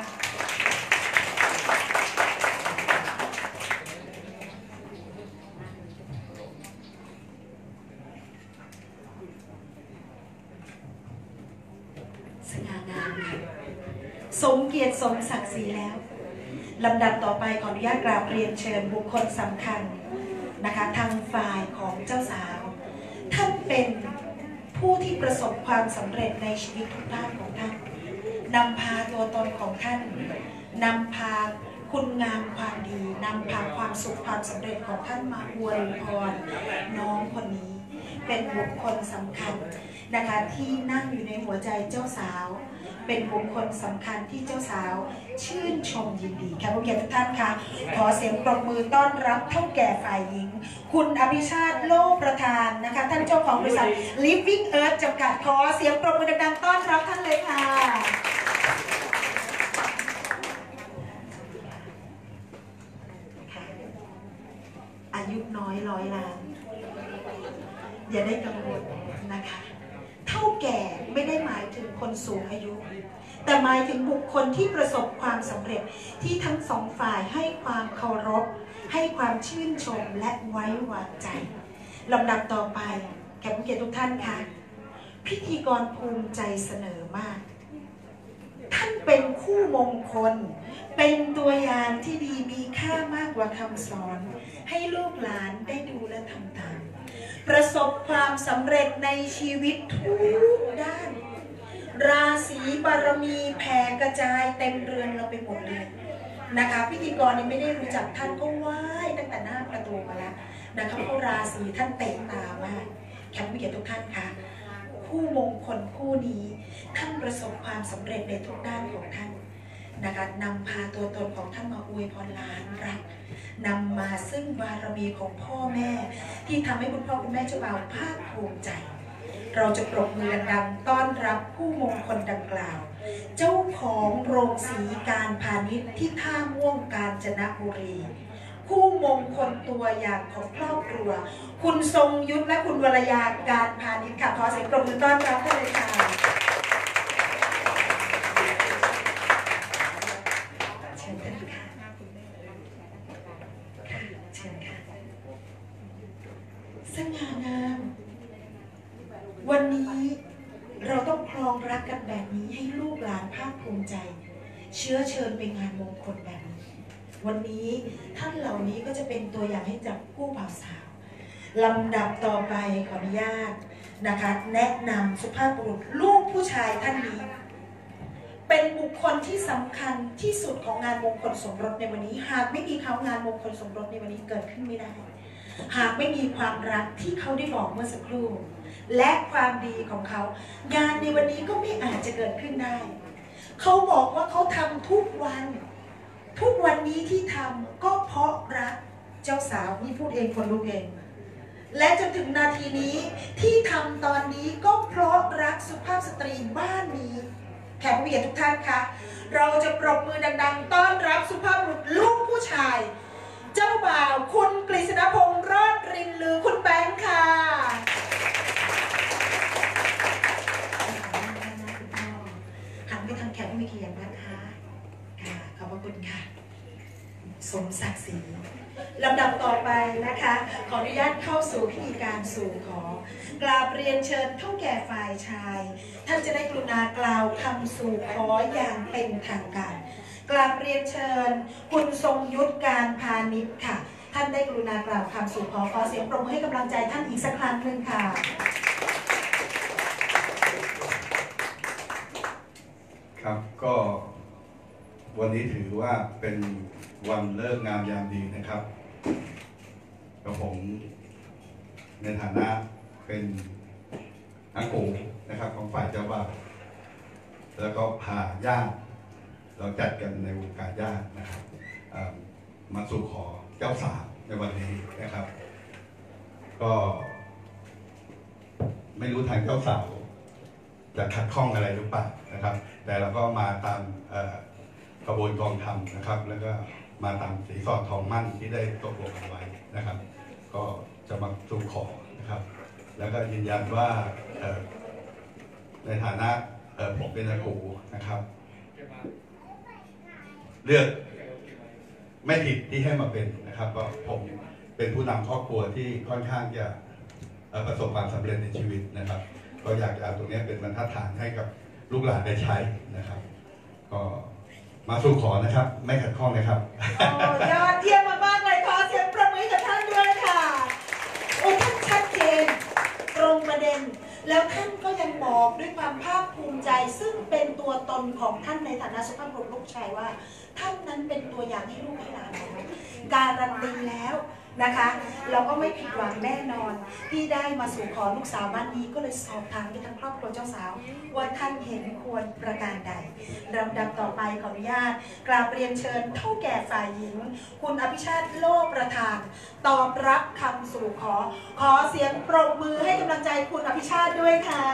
สง่างามสมเกียรติสมศักดิ์ศรีแล้วลำดับต่อไปขออนุญาตกราบเรียนเชิญบุคคลสำคัญนะคะทางฝ่ายของเจ้าสาวท่านเป็นผู้ที่ประสบความสำเร็จในชีวิตทุกด้านของท่านนำพาตัวตนของท่านนำพาคุณงามความดีนำพาความสุขความสำเร็จของท่านมาอวยพรน้องคนนี้เป็นบุคคลสำคัญนะคะที่นั่งอยู่ในหัวใจเจ้าสาวเป็นบุคคลสำคัญที่เจ้าสาวชื่นชมยินดีค่ะผู้เกียรติทุกท่านค่ะขอเสียงปรบมือต้อนรับเท่าแก่ฝ่ายหญิงคุณอภิชาติโลประธานนะคะท่านเจ้าของบริษัท Living Earth จำกัดขอเสียงปรบมือดังๆต้อนรับท่านเลยค่ะอายุน้อยร้อยล้านอย่าได้กังวลนะคะเท่าแก่ไม่ได้หมายถึงคนสูงอายุแต่หมายถึงบุคคลที่ประสบความสำเร็จที่ทั้งสองฝ่ายให้ความเคารพให้ความชื่นชมและไว้วางใจลำดับต่อไปแขกผู้เกียรติทุกท่านค่ะพิธีกรภูมิใจเสนอมากท่านเป็นคู่มงคลเป็นตัวอย่างที่ดีมีค่ามากกว่าคำสอนให้ลูกหลานได้ดูและทำตามประสบความสำเร็จในชีวิตทุกด้านราศีบารมีแผ่กระจายเต็มเรือนเราไปหมดเลยนะคะพิธีกรนี่ไม่ได้รู้จักท่านก็ไหว้ตั้งแต่หน้าประตูมาแล้วนะคะเพราะราศีท่านเตะตามากแขกผู้เกียรติทุกท่านค่ะคู่มงคลคู่นี้ท่านประสบความสำเร็จในทุกด้านของท่านนะคะนำพาตัวตนของท่านมาอวยพรหลานรักนำมาซึ่งบารมีของพ่อแม่ที่ทำให้คุณพ่อคุณแม่เจ้าบ่าวภาคภูมิใจเราจะปรบมือดังต้อนรับผู้มงคลดังกล่าวเจ้าของโรงสีการพาณิชย์ที่ท่าม่วงกาญจนบุรีคู่มงคลตัวอย่างของครอบครัวคุณทรงยุทธและคุณวรยาการพาณิชย์ค่ะขอเสียงปรบมือต้อนรับท่านเลยค่ะเชิญท่านค่ะเชิญค่ะสง่างามวันนี้เราต้องครองรักกันแบบนี้ให้ลูกหลานภาคภูมิใจเชื้อเชิญไปงานมงคลแบบนี้วันนี้ท่านเหล่านี้ก็จะเป็นตัวอย่างให้จับคู่บ่าวสาวลำดับต่อไปขออนุญาตนะคะแนะนำสุภาพบุรุษลูกผู้ชายท่านนี้เป็นบุคคลที่สำคัญที่สุดของงานมงคลสมรสในวันนี้หากไม่มีเขางานมงคลสมรสในวันนี้เกิดขึ้นไม่ได้หากไม่มีความรักที่เขาได้บอกเมื่อสักครู่และความดีของเขางานในวันนี้ก็ไม่อาจจะเกิดขึ้นได้เขาบอกว่าเขาทำทุกวันทุกวันนี้ที่ทำก็เพราะรักเจ้าสาวนี่พูดเองคนรู้เองและจนถึงนาทีนี้ที่ทำตอนนี้ก็เพราะรักสุภาพสตรีบ้านนี้แขกผู้ใหญ่ทุกท่านคะเราจะปรบมือดังๆต้อนรับสุภาพบุรุษลูกผู้ชายเจ้าบ่าวคุณกฤษณพงษ์รอดรินหรือคุณแบงค์ค่ะหันไปทางแขกผู้มีเกียรตินะคะค่ะขอบพระคุณค่ะสมศักดิ์ศรีลำดับต่อไปนะคะขออนุญาตเข้าสู่พิธีการสู่ขอกราบเรียนเชิญเท่าแก่ฝ่ายชายท่านจะได้กรุณากล่าวคำสู่ขออย่างเป็นทางการกราบเรียนเชิญคุณทรงยุทธการพาณิชย์ค่ะท่านได้กรุณากล่าวคำสู่ขอขอเสียงปรบมือให้กำลังใจท่านอีกสักครั้งหนึ่งค่ะครับก็วันนี้ถือว่าเป็นวันเลิกงามยามดีนะครับกับผมในฐานะเป็นอากูนะครับของฝ่ายเจ้าบ่าวแล้วก็พาญาติเราจัดกันในวงการญาตินะครับมาสู่ขอเจ้าสาวในวันนี้นะครับก็ไม่รู้ทางเจ้าสาวจะขัดข้องอะไรหรือเปล่านะครับแต่เราก็มาตามกระบวนกองธรรมนะครับแล้วก็มาตามสีสอดทองมั่นที่ได้ตกลงกันไว้นะครับก็จะมาสู่ขอนะครับแล้วก็ยืนยันว่าในฐานะผมเป็นอากูนะครับเลือกไม่ผิดที่ให้มาเป็นนะครับก็ผมเป็นผู้นำครอบครัวที่ค่อนข้างจะประสบความสำเร็จในชีวิตนะครับก็อยากจะเอาตรงนี้เป็นบรรทัดฐานให้กับลูกหลานได้ใช้นะครับก็มาสู่ขอนะครับไม่ขัดข้องนะครับยอดเยี่ยมมากๆเลยขอเสียงปรบมือกับท่านด้วยค่ะโอ้ท่านชัดเจนตรงประเด็นแล้วท่านก็ยังบอกด้วยความภาคภูมิใจซึ่งเป็นตัวตนของท่านในฐานะสุภาพบุรุษลูกชายว่าท่านนั้นเป็นตัวอย่างให้ลูกให้หลานแล้วการันตีแล้วนะคะเราก็ไม่ผิดหวังแน่นอนที่ได้มาสู่ขอลูกสาวบ้านนี้ก็เลยสอบถามไปทางครอบครัวเจ้าสาวว่าท่านเห็นควรประการใดลำดับต่อไปขออนุญาตกราบเรียนเชิญเท่าแก่ฝ่ายหญิงคุณอภิชาติโลประธานตอบรับคำสู่ขอขอเสียงปรบมือให้กำลังใจคุณอภิชาติด้วยค่ะ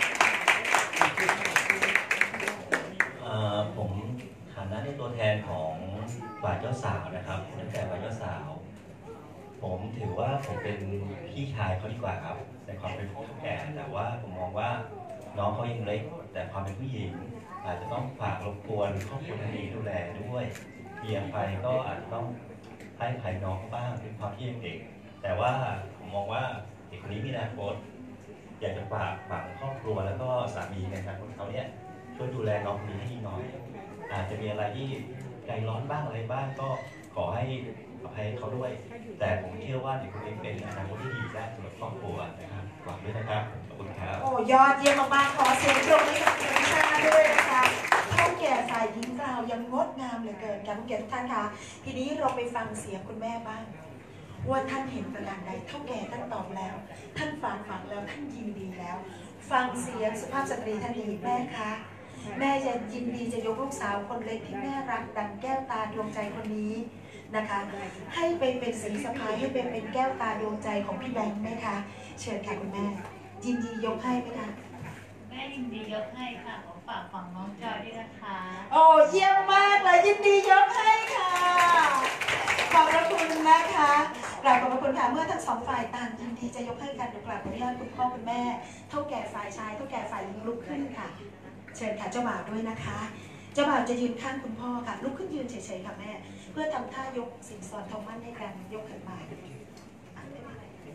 ผมฐานะในตัวแทนของฝ่ายเจ้าสาวนะครับตั้งแต่ฝ่ายเจ้าสาวผมถือว่าผมเป็นพี่ชายเขาดีกว่าครับในความเป็นผู้แก่แต่ว่าผมมองว่าน้องเขายังเล็กแต่ความเป็นผู้หญิงอาจจะต้องฝากรบกวนครอบครัวทางนี้ดูแลด้วยเพียงไปก็อาจจะต้องให้ภัยน้องบ้างเป็นความที่ยังเด็กแต่ว่าผมมองว่าเด็กคนนี้มีอนาคตอยากจะฝากฝังครอบครัวแล้วก็สามีในการของเขาเนี่ยช่วยดูแลน้องคนนี้ให้ดีหน่อยอาจจะมีอะไรที่ใจร้อนบ้างอะไรบ้างก็ขอให้อภัยเขาด้วยแต่ผมเชื่อว่าเด็กคนนี้เป็นอนาคตที่ดีได้สำหรับครอบครัวนะครับหวังด้วยนะครับขอบคุณครับโอ้ยอดเยี่ยมมากๆขอเสียงปรบมือให้กับคุณพิชาด้วยนะคะเท่าแก่ฝ่ายหญิงเรายังงดงามเหลือเกินค่ะคุณเกียรติทุกท่านคะทีนี้เราไปฟังเสียงคุณแม่บ้างว่าท่านเห็นประการใดเท่าแก่ท่านตอบแล้วท่านฝากฝังแล้วท่านยินดีแล้วฟังเสียงสุภาพสตรีท่านนี้แม่คะแม่จะยินดีจะยกลูกสาวคนเล็กที่แม่รักดังแก้วตาดวงใจคนนี้นะคะให้ไปเป็นสีสะพ้ายให้เป็นเป็นแก้วตาดวงใจของพี่แบงค์ไหมคะเชิญค่ะคุณแม่ยินดียกให้ไหมคะแม่ยินดียกให้ค่ะขอฝากฝั่งน้องจอยด้วยนะคะโอ้เยี่ยมมากเลยยินดียกให้ค่ะขอบพระคุณนะคะกราบขอบพระคุณค่ะเมื่อทั้งสองฝ่ายต่างยินดีจะยกให้กันเดี๋ยวกราบขออนุญาตคุณพ่อคุณแม่เท่าแก่ฝ่ายชายเท่าแก่ฝ่ายหญิงลุกขึ้นค่ะเชิญค่ะเจ้าบ่าวด้วยนะคะเจ้าบ่าวจะยืนข้างคุณพ่อค่ะลุกขึ้นยืนเฉยๆค่ะแม่เพื่อทำท่ายกสินสอดทองมั่นให้กันยกขันหมาก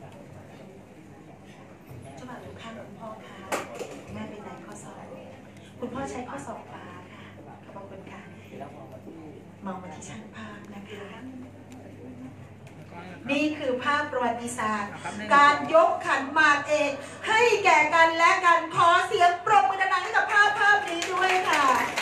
เจ้าบ่าวอยู่ข้างคุณพ่อค่ะแม่เป็นนายข้อสอบคุณพ่อใช้ข้อศอกขวาค่ะขอบคุณค่ะมองมาที่ช่างภาพนะคะนี่คือภาพประวัติศาสตร์การยกขันหมากเอกให้แก่กันและกันขอเสียงปรบมือดังๆให้กับภาพภาพนี้ด้วยค่ะ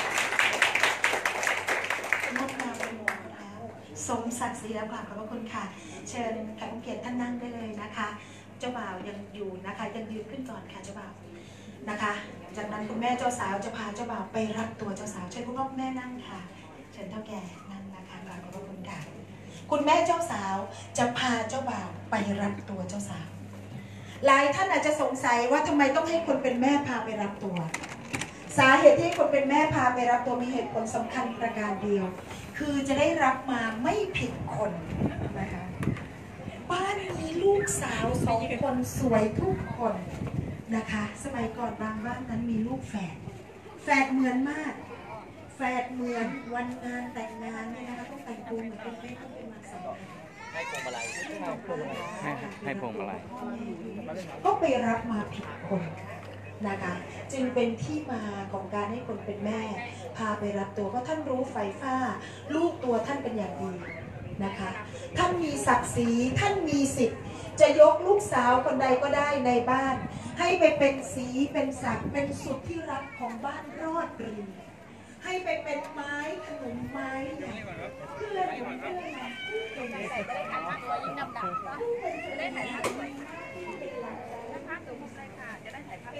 งดงามไปหมดแล้วสมศักดิ์ศรีแล้วกราบขอบพระคุณค่ะเชิญแขกผู้เกียรติท่านนั่งได้เลยนะคะเจ้าบ่าวยังอยู่นะคะยังยืนขึ้นก่อนค่ะเจ้าบ่าวนะคะจากนั้นคุณแม่เจ้าสาวจะพาเจ้าบ่าวไปรับตัวเจ้าสาวเชิญคุณพ่อคุณแม่นั่งค่ะเชิญเท่าแก่นั่งนะคะกราบขอบพระคุณค่ะคุณแม่เจ้าสาวจะพาเจ้าบ่าวไปรับตัวเจ้าสาวหลายท่านอาจจะสงสัยว่าทำไมต้องให้คนเป็นแม่พาไปรับตัวสาเหตุที่คนเป็นแม่พาไปรับตัวมีเหตุผลสำคัญประการเดียวคือจะได้รับมาไม่ผิดคนนะคะบ้านมีลูกสาวสองคนสวยทุกคนนะคะสมัยก่อนบางบ้านนั้นมีลูกแฝดแฝดเหมือนมากแฝดเหมือนวันงานแต่งงานเนี่ยนะคะต้องแต่งตัวเหมือนเป็นแม่ต้องเป็นมาสองให้พวงมาลัยให้พวงมาลัยก็ไปรับมาผิดคนนะคะจึงเป็นที่มาของการให้คนเป็นแม่พาไปรับตัวเพราะท่านรู้ไฟฟ้าลูกตัวท่านเป็นอย่างดีนะคะท่านมีศักดิ์ศรีท่านมีสิทธิ์จะยกลูกสาวคนใดก็ได้ในบ้านให้ไปเป็นสีเป็นศักดิ์เป็นสุดที่รักของบ้านรอดรีให้ไปเป็นไม้ขนมไม้เนี่ยเพื่อนอยู่เพื่อนนะได้ถ่ายภาพตัวยิ่งดำๆได้ถ่ายภาพสวยได้ภาพตัวมุมเลยค่ะจะได้ถ่ายภาพ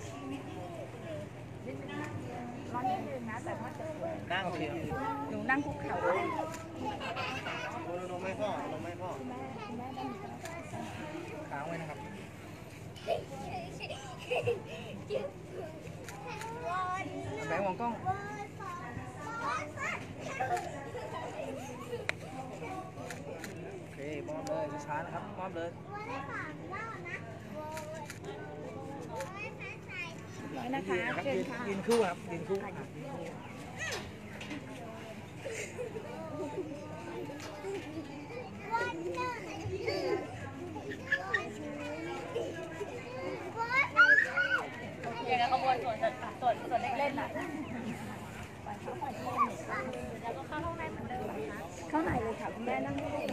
ร้อนนิดนึงนะแต่ว่านั่งโอเคหนูนั่งคุกเข่าด้วยลงไม่พ่อลงไม่พ่อค้างไว้นะครับแบงค์มองกล้องโอเคมอบเลยช้านะครับมอบเลยน้อยนะคะเชิญค่ะยืนคู่ครับยืนคู่อย่างนั้นขบวนส่วนส่วนส่วนเล่นๆน่ะแล้วก็เข้าห้องในเหมือนเดิมนะคะเข้าไหนเลยค่ะคุณแม่นั่งได้เลย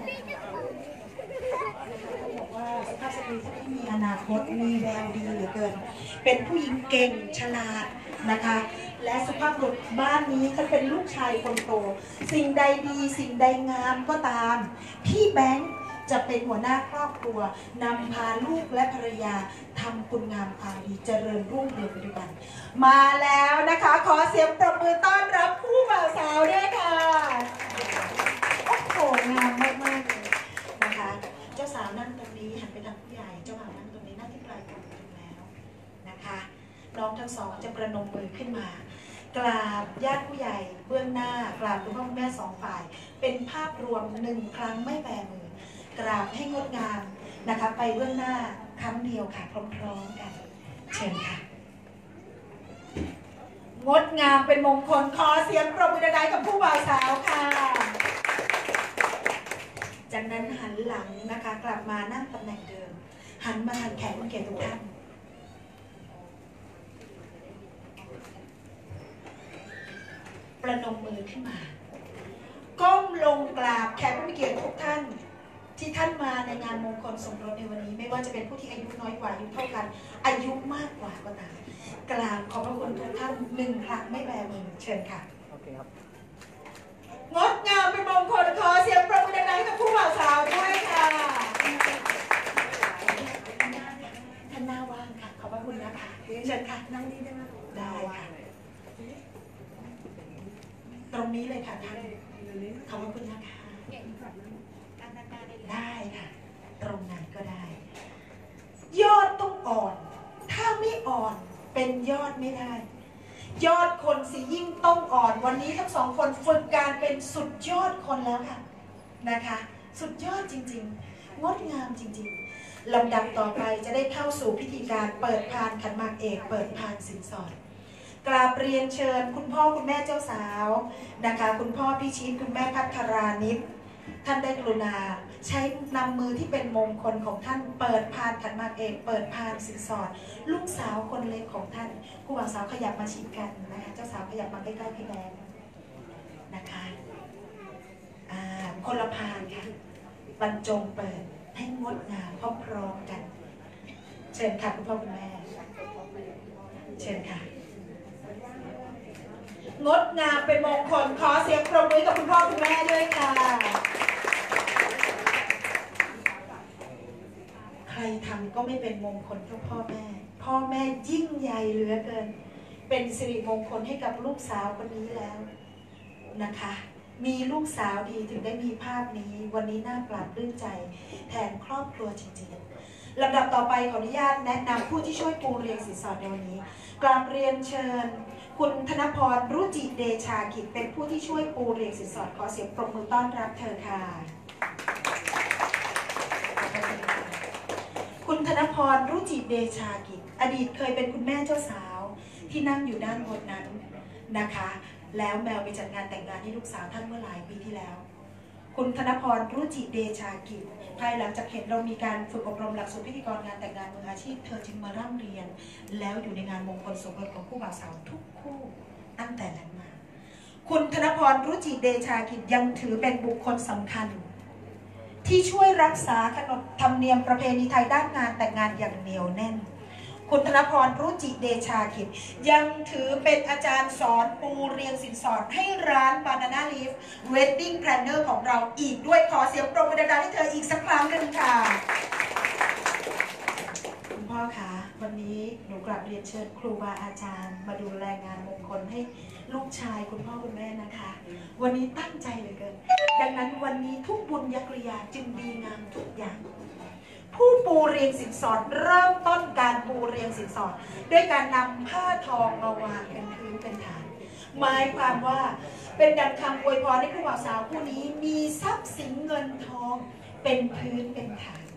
บอกว่าสุภาพสตรีที่มีอนาคตมีแววดีเหลือเกินเป็นผู้หญิงเก่งฉลาดนะคะและสุภาพบุรุษบ้านนี้เขาเป็นลูกชายคนโตสิ่งใดดีสิ่งใดงามก็ตามพี่แบงค์จะเป็นหัวหน้าครอบครัวนำพาลูกและภรรยาทำคุณงามความดีเจริญรุ่งเรืองไปด้วยกันมาแล้วนะคะขอเสียงปรบมือต้อนรับคู่บ่าวสาวด้วยค่ะโอ้โหงามมากๆเลยนะคะเจ้าสาวนั่งตรงนี้หันไปทางผู้ใหญ่เจ้าบ่าวนั่งตรงนี้นั่งที่ปลายผมถึงแล้วนะคะน้องทั้งสองจะประนมมือขึ้นมากราบญาติผู้ใหญ่เบื้องหน้ากราบคุณพ่อคุณแม่สองฝ่ายเป็นภาพรวมหนึ่งครั้งไม่แบมือกราบให้งดงามนะคะไปเบื้องหน้าครั้งเดียวค่ะพร้อมๆกันเชิญค่ะงดงามเป็นมงคลขอเสียงปรบมือดังๆกับผู้บ่าวสาวค่ะจากนั้นหันหลังนะคะกลับมานั่งตำแหน่งเดิมหันมาทางแขกผู้เกียรติทุกท่านประนมมือขึ้นมาก้มลงกราบแขกผู้มีเกียรติทุกท่านที่ท่านมาในงานมงคลสมรสในวันนี้ไม่ว่าจะเป็นผู้ที่อายุน้อยกว่าอายุเท่ากันอายุมากกว่าก็ตามกราบขอบพระคุณทุกท่านหนึ่งครั้งไม่แบมือเชิญค่ะโอเคครับงดงามเป็นมงคลขอเสียงปรบมือดังๆกับผู้บ่าวสาวด้วยค่ะท่านหน้าว่างค่ะขอบพระคุณนะคะเชิญค่ะนั่งนี่ได้ไหมได้ค่ะตรงนี้เลยค่ะท่านขอบคุณนะคะได้ค่ะตรงไหนก็ได้ยอดต้องอ่อนถ้าไม่อ่อนเป็นยอดไม่ได้ยอดคนสิยิ่งต้องอ่อนวันนี้ทั้งสองคนฝึกการเป็นสุดยอดคนแล้วค่ะนะคะสุดยอดจริงๆงดงามจริงๆลำดับต่อไปจะได้เข้าสู่พิธีการเปิดพานขันหมากเอกเปิดพานสินสอดกราบเรียนเชิญคุณพ่อคุณแม่เจ้าสาวนะคะคุณพ่อพิชิตคุณแม่พัทรานิชท่านได้กรุณาใช้นำมือที่เป็นมงคลของท่านเปิดพานขันหมากเอกเปิดพานสินสอดลูกสาวคนเล็กของท่านคู่บ่าวสาวขยับมาชิดกันนะคะเจ้าสาวขยับมาใกล้ๆพี่แดงนะคะอ่าคนละพานค่ะบรรจงเปิดให้งดงามพร้อมๆกันเชิญค่ะคุณพ่อคุณแม่เชิญค่ะงดงามเป็นมงคลขอเสียงปรบมือกับคุณพ่อคุณแม่ด้วยค่ะใครทำก็ไม่เป็นมงคลเท่าพ่อแม่พ่อแม่ยิ่งใหญ่เหลือเกินเป็นสิริมงคลให้กับลูกสาวคนนี้แล้วนะคะมีลูกสาวดีถึงได้มีภาพนี้วันนี้น่าปลาบปลื้มใจแทนครอบครัวจริงๆลำดับต่อไปขออนุญาตแนะนำผู้ที่ช่วยปูเรียงสินสอดในวันนี้กราบเรียนเชิญคุณธนพรรุจิเดชากิจเป็นผู้ที่ช่วยปูเรียงสินสอดขอเสียงปรบมือต้อนรับเธอค่ะคุณธนพรรุจิเดชากิจอดีตเคยเป็นคุณแม่เจ้าสาวที่นั่งอยู่ด้านบนนั้นนะคะแล้วแมวไปจัดงานแต่งงานให้ลูกสาวท่านเมื่อหลายปีที่แล้วคุณธนพรรุจิเดชากิจภายหลังจากเห็นเรามีการฝึกอบรมหลักสูตรพิธีกรงานแต่งงานมืออาชีพเธอจึงมาร่ำเรียนแล้วอยู่ในงานมงคลสมรสของคู่บ่าวสาวทุกคู่ตั้งแต่นั้นมาคุณธนพรรุจิเดชากิจยังถือเป็นบุคคลสำคัญที่ช่วยรักษาขนบธรรมเนียมประเพณีไทยด้านงานแต่งงานอย่างเหนียวแน่นคุณธนพรรุจิเดชากิจยังถือเป็นอาจารย์สอนปูเรียงสินสอดให้ร้าน Banana Leaf Wedding Planner ของเราอีกด้วยขอเสียงปรบมือดังๆให้เธออีกสักครั้งหนึ่งค่ะคุณพ่อคะวันนี้หนูกราบเรียนเชิญครูบาอาจารย์มาดูแลงานมงคลให้ลูกชายคุณพ่อคุณแม่นะคะวันนี้ตั้งใจเหลือเกินดังนั้นวันนี้ทุกบุญญกริยาจึงดีงามทุกอย่างผู้ปูเรียงสินสอดเริ่มต้นการปูเรียงสินสอดด้วยการนำผ้าทองมาวางเป็นพื้นเป็นฐานหมายความว่าเป็นดังคำอวยพรให้ผู้บ่าวสาวผู้นี้มีทรัพย์สินเงินทองเป็นพื้นเป็นฐาน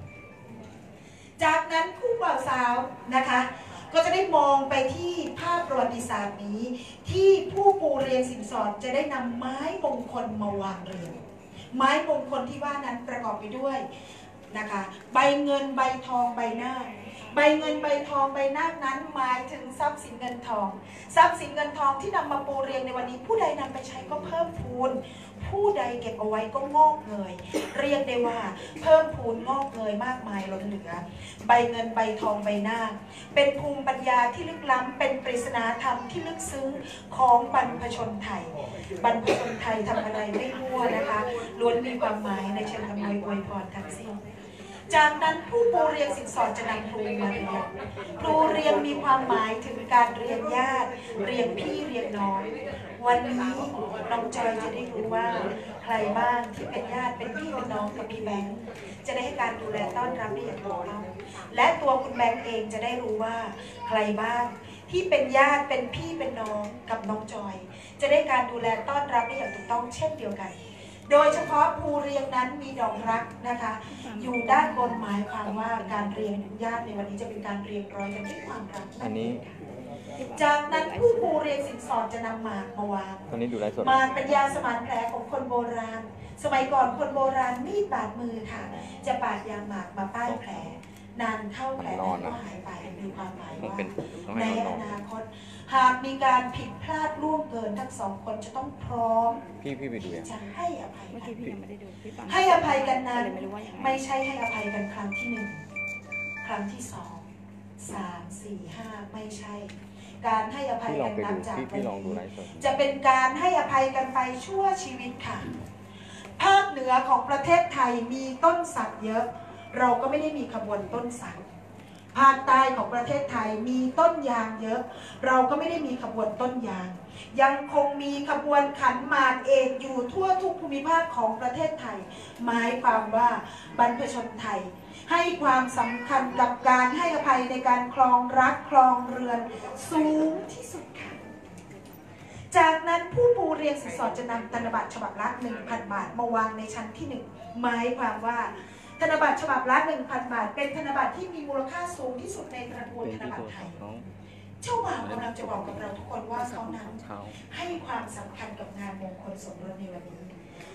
จากนั้นผู้บ่าวสาวนะคะก็จะได้มองไปที่ภาพประวัติศาสตร์นี้ที่ผู้ปูเรียงสินสอดจะได้นำไม้มงคลมาวางเรียงไม้มงคลที่ว่านั้นประกอบไปด้วยนะคะใบเงินใบทองใบหน้าใบเงินใบทองใบหน้านั้นหมายถึงทรัพย์สินเงินทองทรัพย์สินเงินทองที่นำมาปูเรียงในวันนี้ผู้ใดนำไปใช้ก็เพิ่มพูนผู้ใดเก็บเอาไว้ก็งอกเงยเรียกได้ว่าเพิ่มพูนงอกเงยมากมายล้นเหลือใบเงินใบทองใบหน้าเป็นภูมิปัญญาที่ลึกล้ำเป็นปริศนาธรรมที่ลึกซึ้งของบรรพชนไทยบรรพชนไทยทำอะไรไม่มั่วนะคะล้วนมีความหมายในเชิงอำนวยอวยพรทั้งสิ้นจากนั้นผู้ปูเรียงสินสอดจะนำครูมาเรียนครูเรียงมีความหมายถึงการเรียนญาติเรียนพี่เรียนน้องวันนี้น้องจอยจะได้รู้ว่าใครบ้างที่เป็นญาติเป็นพี่เป็นน้องกับพี่แบงค์จะได้ให้การดูแลต้อนรับได้อย่างถูกต้องและตัวคุณแบงค์เองจะได้รู้ว่าใครบ้างที่เป็นญาติเป็นพี่เป็นน้องกับน้องจอยจะได้การดูแลต้อนรับได้อย่างถูกต้องเช่นเดียวกันโดยเฉพาะภูเรียงนั้นมีดอกรักนะคะอยู่ด้านบนหมายความว่าการเรียงญาติในวันนี้จะเป็นการเรียงร้อยกันด้วยความรักอันนี้จากนั้นผู้ภูเรียงสินสอดจะนำหมากมาวางตอนนี้ดูไลฟ์สดหมากเป็นยาสมานแผลของคนโบราณสมัยก่อนคนโบราณมีดบาดมือค่ะจะปาดยางหมากมาป้ายแผลนานเข้าแผลนั้นก็หายไปมีความหมายว่าในอนาคตหากมีการผิดพลาดล่วงเกินทั้งสองคนจะต้องพร้อมพี่พี่ไปดูจะให้อภัยกันให้อภัยกันนั้นไม่ใช่ให้อภัยกันครั้งที่หนึ่งครั้งที่สองสามสี่ห้าไม่ใช่การให้อภัยกันนับจากวันนี้จะเป็นการให้อภัยกันไปชั่วชีวิตค่ะภาคเหนือของประเทศไทยมีต้นสักเยอะเราก็ไม่ได้มีขบวนต้นสักภาคใต้ของประเทศไทยมีต้นยางเยอะเราก็ไม่ได้มีขบวนต้นยางยังคงมีขบวนขันหมากเอกอยู่ทั่วทุกภูมิภาคของประเทศไทยหมายความว่าบรรพชนไทยให้ความสำคัญกับการให้อภัยในการครองรักครองเรือนสูงที่สุดค่ะจากนั้นผู้ปูเรียงสินสอดจะนำธนบัตรฉบับละ หนึ่งพัน บาทมาวางในชั้นที่หนึ่งหมายความว่าธนบัตรฉบับละ หนึ่งพัน บาทเป็นธนบัตรที่มีมูลค่าสูงที่สุดในตระกูลธนบัตรไทยเจ้าบ่าวกำลังจะบอกกับเราทุกคนว่าเขานั้นให้ความสำคัญกับงานมงคลสมรสในวันนี้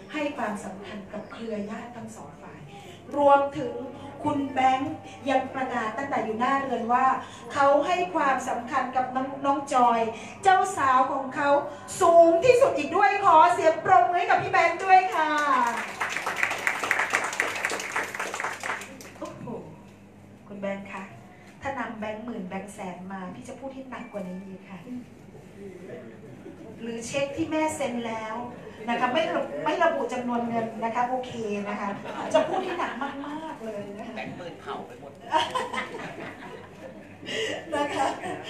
ให้ความสำคัญกับเครือญาติทั้งสองฝ่ายรวมถึงคุณแบงค์ยังประกาศตั้งแต่อยู่หน้าเรือนว่าเขาให้ความสำคัญกับน้องน้องจอยเจ้าสาวของเขาสูงที่สุดอีกด้วยขอเสียงปรบมือให้กับพี่แบงค์ด้วยค่ะโอ้โหคุณแบงค์คะถ้านำแบงค์หมื่นแบงค์แสนมาพี่จะพูดที่หนักกว่านี้อีกค่ะหรือเช็คที่แม่เซ็นแล้วนะคะไม่ไม่ระบุจำนวนเงินนะคะโอเคนะคะจะพูดที่หนักมากๆเลยนะคะแบงค์หมื่นเผาไปหมดนะคะ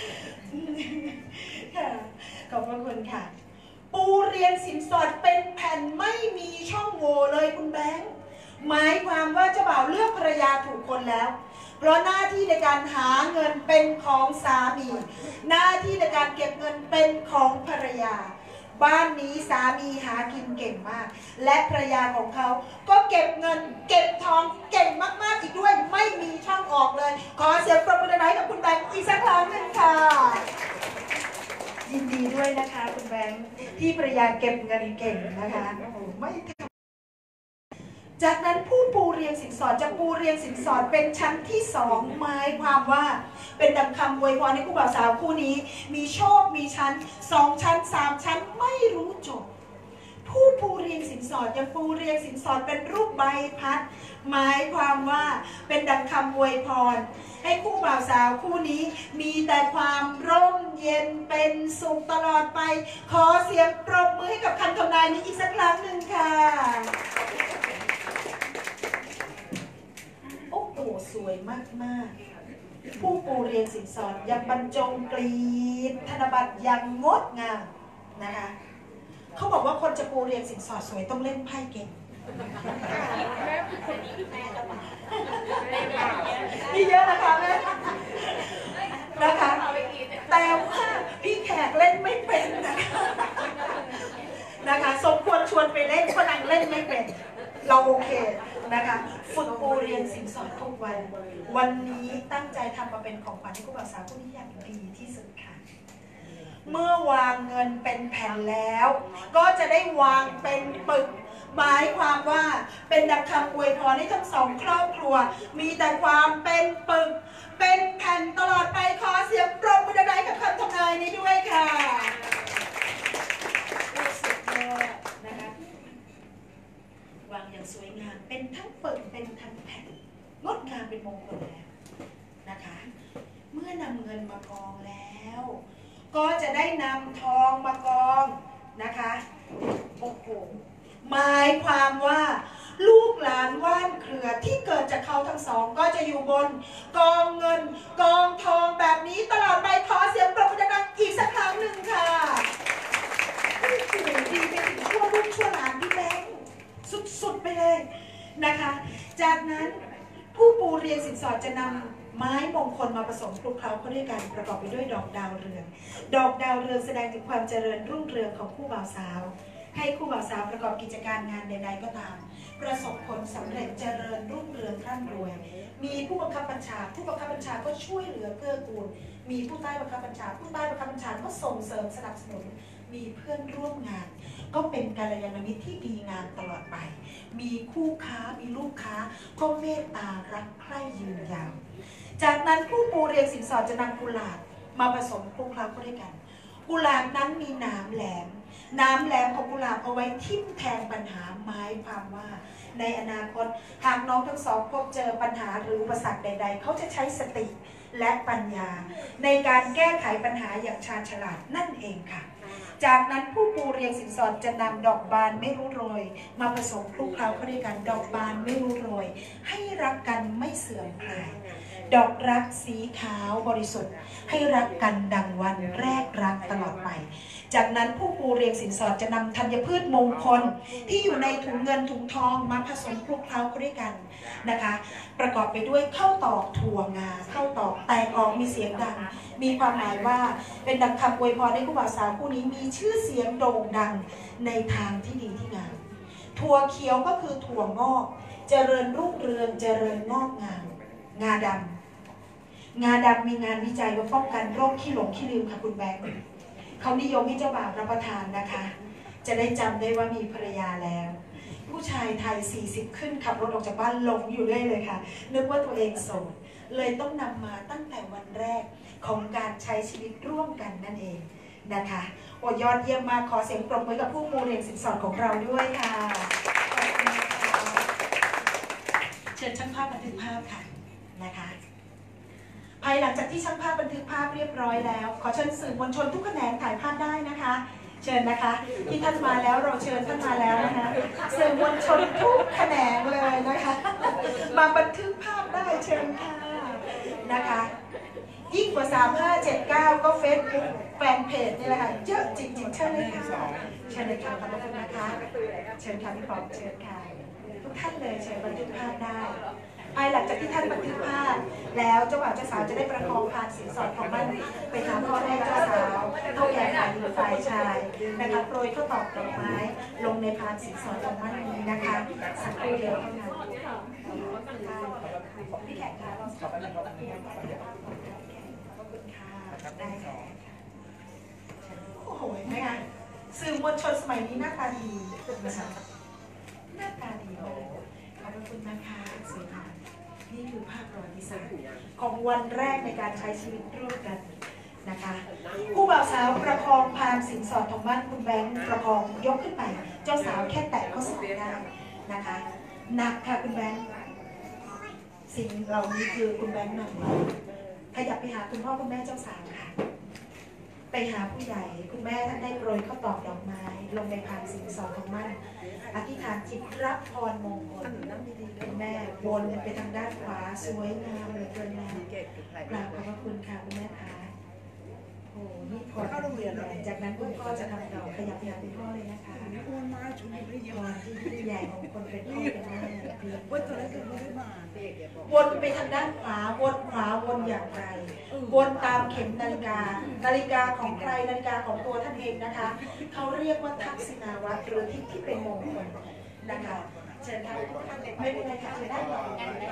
ค่ะขอบพระคุณค่ะปูเรียนสินสอดเป็นแผ่นไม่มีช่องโหว่เลยคุณแบงค์หมายความว่าเจ้าบ่าวเลือกภรรยาถูกคนแล้วเพราะหน้าที่ในการหาเงินเป็นของสามีหน้าที่ในการเก็บเงินเป็นของภรรยาบ้านนี้สามีหากินเก่งมากและภรรยาของเขาก็เก็บเงินเก็บทองเก่งมากๆอีกด้วยไม่มีช่องออกเลยขอเสียงปรบมือให้กับคุณแบงค์อีกสักครั้งหนึ่งค่ะยินดีด้วยนะคะคุณแบงค์ที่ภรรยาเก็บเงินเก่งนะคะโอ้โหไม่จากนั้นผู้ปูเรียงสินสอดจะปูเรียงสินสอดเป็นชั้นที่สองหมายความว่าเป็นดังคำอวยพรในคู่บ่าวสาวคู่นี้มีโชคมีชั้นสองชั้นสามชั้นไม่รู้จบผู้ปูเรียงสินสอดยังปูเรียงสินสอดเป็นรูปใบพัดหมายความว่าเป็นดังคำอวยพรให้คู่บ่าวสาวคู่นี้มีแต่ความร่มเย็นเป็นสุขตลอดไปขอเสียงปรบมือให้กับคำทำนายนี้อีกสักครั้งหนึ่งค่ะโอ้โหสวยมากๆผู้ปูเรียงสินสอดยังบรรจงกรีดธนบัตรอย่างงดงามนะคะเขาบอกว่าคนจะปูเรียงสินสอดสวยต้องเล่นไพ่เก่งนี่เยอะนะคะแม่นะคะแต่ว่าพี่แขกเล่นไม่เป็นนะคะนะคะสมควรชวนไปเล่นคนนั้นเล่นไม่เป็นเราโอเคนะคะฝึกปูเรียนสินสอดทุกวันวันนี้ตั้งใจทำมาเป็นของขวัญให้คู่บ่าวสาวคู่นี้อย่างดีที่สุดค่ะเมื่อวางเงินเป็นแผ่นแล้วก็จะได้วางเป็นปึกหมายความว่าเป็นดังคำอวยพรให้ทั้งสองครอบครัวมีแต่ความเป็นปึกเป็นแผ่นตลอดไปขอเสียงปรบมือดังๆกับคำทำนายนี้ด้วยค่ะสุดยอดนะคะวางอย่างสวยงามเป็นทั้งปึกเป็นทั้งแผ่นงดงามเป็นมงคลแล้วนะคะเมื่อนำเงินมากองแล้วก็จะได้นำทองมากองนะคะโอ้โหหมายความว่าลูกหลานว่านเครือที่เกิดจากเขาทั้งสองก็จะอยู่บนกองเงินกองทองแบบนี้ตลอดไปขอเสียงปรบมือดังๆอีกสักครั้งหนึ่งค่ะโอ้โหดีไปถึงชั่วลูกชั่วหลานพี่แบงค์สุดๆไปเลยนะคะจากนั้นผู้ปูเรียงสินสอดจะนำไม้มงคลมาผสมคลุกเคล้าเข้าด้วยกันประกอบไปด้วยดอกดาวเรืองดอกดาวเรืองแสดงถึงความเจริญรุ่งเรืองของคู่บ่าวสาวให้คู่บ่าวสาวประกอบกิจการงานใดๆก็ตามประสบผลสำเร็จเจริญรุ่งเรืองร่ำรวยมีผู้บังคับบัญชาผู้บังคับบัญชาก็ช่วยเหลือเกื้อกูลมีผู้ใต้บังคับบัญชาผู้ใต้บังคับบัญชาก็ส่งเสริมสนับสนุนมีเพื่อนร่วมงานก็เป็นกัลยาณมิตรที่ดีงามตลอดไปมีคู่ค้ามีลูกค้าก็เมตตารักใคร่ยืนยาวจากนั้นผู้ปูเรียงสินสอดจะนำกุหลาบมาผสมคลุกเคล้าเข้าด้วยกันกุหลาบนั้นมีหนามแหลมน้ำแหลมของกุหลาบเอาไว้ทิ่มแทงปัญหาหมายความว่าในอนาคตหากน้องทั้งสองพบเจอปัญหาหรืออุปสรรคใดๆเขาจะใช้สติและปัญญาในการแก้ไขปัญหาอย่างชาญฉลาดนั่นเองค่ะจากนั้นผู้ปูเรียงสินสอดจะนำดอกบานไม่รู้โรยมาผสมคลุกเคล้าเข้าด้วยกันดอกบานไม่รู้โรยให้รักกันไม่เสื่อมคลายดอกรักสีขาวบริสุทธิ์ให้รักกันดังวันแรกรักตลอดไปจากนั้นผู้ปูเรียงสินสอดจะนำธัญพืชมงคลที่อยู่ในถุงเงินถุงทองมาผสมคลุกเคล้าเข้าด้วยกันนะคะประกอบไปด้วยข้าวตอกถั่วงาข้าวตอกแตกออกมีเสียงดังมีความหมายว่าเป็นดังคำอวยพรให้คู่บ่าวสาวคู่นี้มีชื่อเสียงโด่งดังในทางที่ดีที่งามถั่วเขียวก็คือถั่วงอกเจริญรุ่งเรืองเจริญงอกงามงาดำงาดำมีงานวิจัยว่าป้องกันโรคขี้หลงขี้ลืมค่ะคุณแบงค์เขานิยมให้เจ้าบ่าวรับประทานนะคะจะได้จำได้ว่ามีภรรยาแล้วผู้ชายไทยสี่สิบขึ้นขับรถออกจากบ้านหลงอยู่เรื่อยเลยค่ะนึกว่าตัวเองโสดเลยต้องนำมาตั้งแต่วันแรกของการใช้ชีวิตร่วมกันนั่นเองนะคะโอ้ยอดเยี่ยมมากขอเสียงปรบมือกับผู้มูเรียงสินสอดของเราด้วยค่ะเชิญช่างภาพบันทึกภาพค่ะนะคะภายหลังจากที่ช่างภาพบันทึกภาพเรียบร้อยแล้วขอเชิญสื่อมวลชนทุกแขนงถ่ายภาพได้นะคะเชิญนะคะที่ท่านมาแล้วเราเชิญท่านมาแล้วนะคะสื่อมวลชนทุกแขนงเลยนะคะมาบันทึกภาพได้เชิญค่ะนะคะยิ่งกว่าสามห้าเจ็ดเก้าก็เฟซบุ๊กแฟนเพจนี่แหละค่ะเยอะจริงๆเชิญเลยค่ะเชิญเลยค่ะขอบคุณนะคะเชิญค่ะพี่ปอมเชิญค่ะทุกท่านเลยเชิญบันทึกภาพได้ภายหลังจากที่ท่านบันทึกภาพแล้วเจ้าบ่าวเจ้าสาวจะได้ประคองพานสินสอดของมันไปหาพ่อแม่เจ้าสาวเท่าแก่ฝ่ายหญิงฝ่ายชายนะคะโปรยข้าวตอกดอกไม้ลงในพานสินสอดของมันนี้นะคะสักครู่เดียวเท่านั้นพี่แขกค่ะขอบคุณค่ะได้ค่ะโอ้โหเห็นไหมคะสื่อมวลชนสมัยนี้หน้าตาดีนะคะหน้าตาดีเลยขอบคุณนะคะสวยงามนี่คือภาพประวัติศาสตร์ของวันแรกในการใช้ชีวิตร่วมกันนะคะผู้บ่าวสาวประคองพานสินสอดทองมั่นคุณแบงค์ประคองยกขึ้นไปเจ้าสาวแค่แตะก็สวยได้นะคะหนักค่ะคุณแบงค์สิ่งเหล่านี้คือคุณแบงค์นำมาขยับไปหาคุณพ่อคุณแม่เจ้าสาวค่ะไปหาผู้ใหญ่คุณแม่ท่านได้โปรยข้าวตอกดอกไม้ลงในพานสินสอดทองมั่นอธิษฐานจิตรับพรมงคลคุณแม่วนไปทางด้านขวาสวยงามเลยเกินแล้วกราบขอบพระคุณค่ะคุณแม่คะโอ้นี่พรเข้าโรงเรียนเลยจากนั้นคุณพ่อจะทำต่อขยับไปหาคุณพ่อเลยนะคะพรที่ใหญ่ของคนเป็นพ่อเป็นแม่วนไปทางด้านขวาวนขวาวนอย่างไรวนตามเข็มนาฬิกานาฬิกาของใครนาฬิกาของตัวท่านเองนะคะเขาเรียกว่าทักษิณาวัตรหรือทิศที่เป็นมงคลนะคะเชิญค่ะไม่เป็นไรค่ะเชิญได้เลย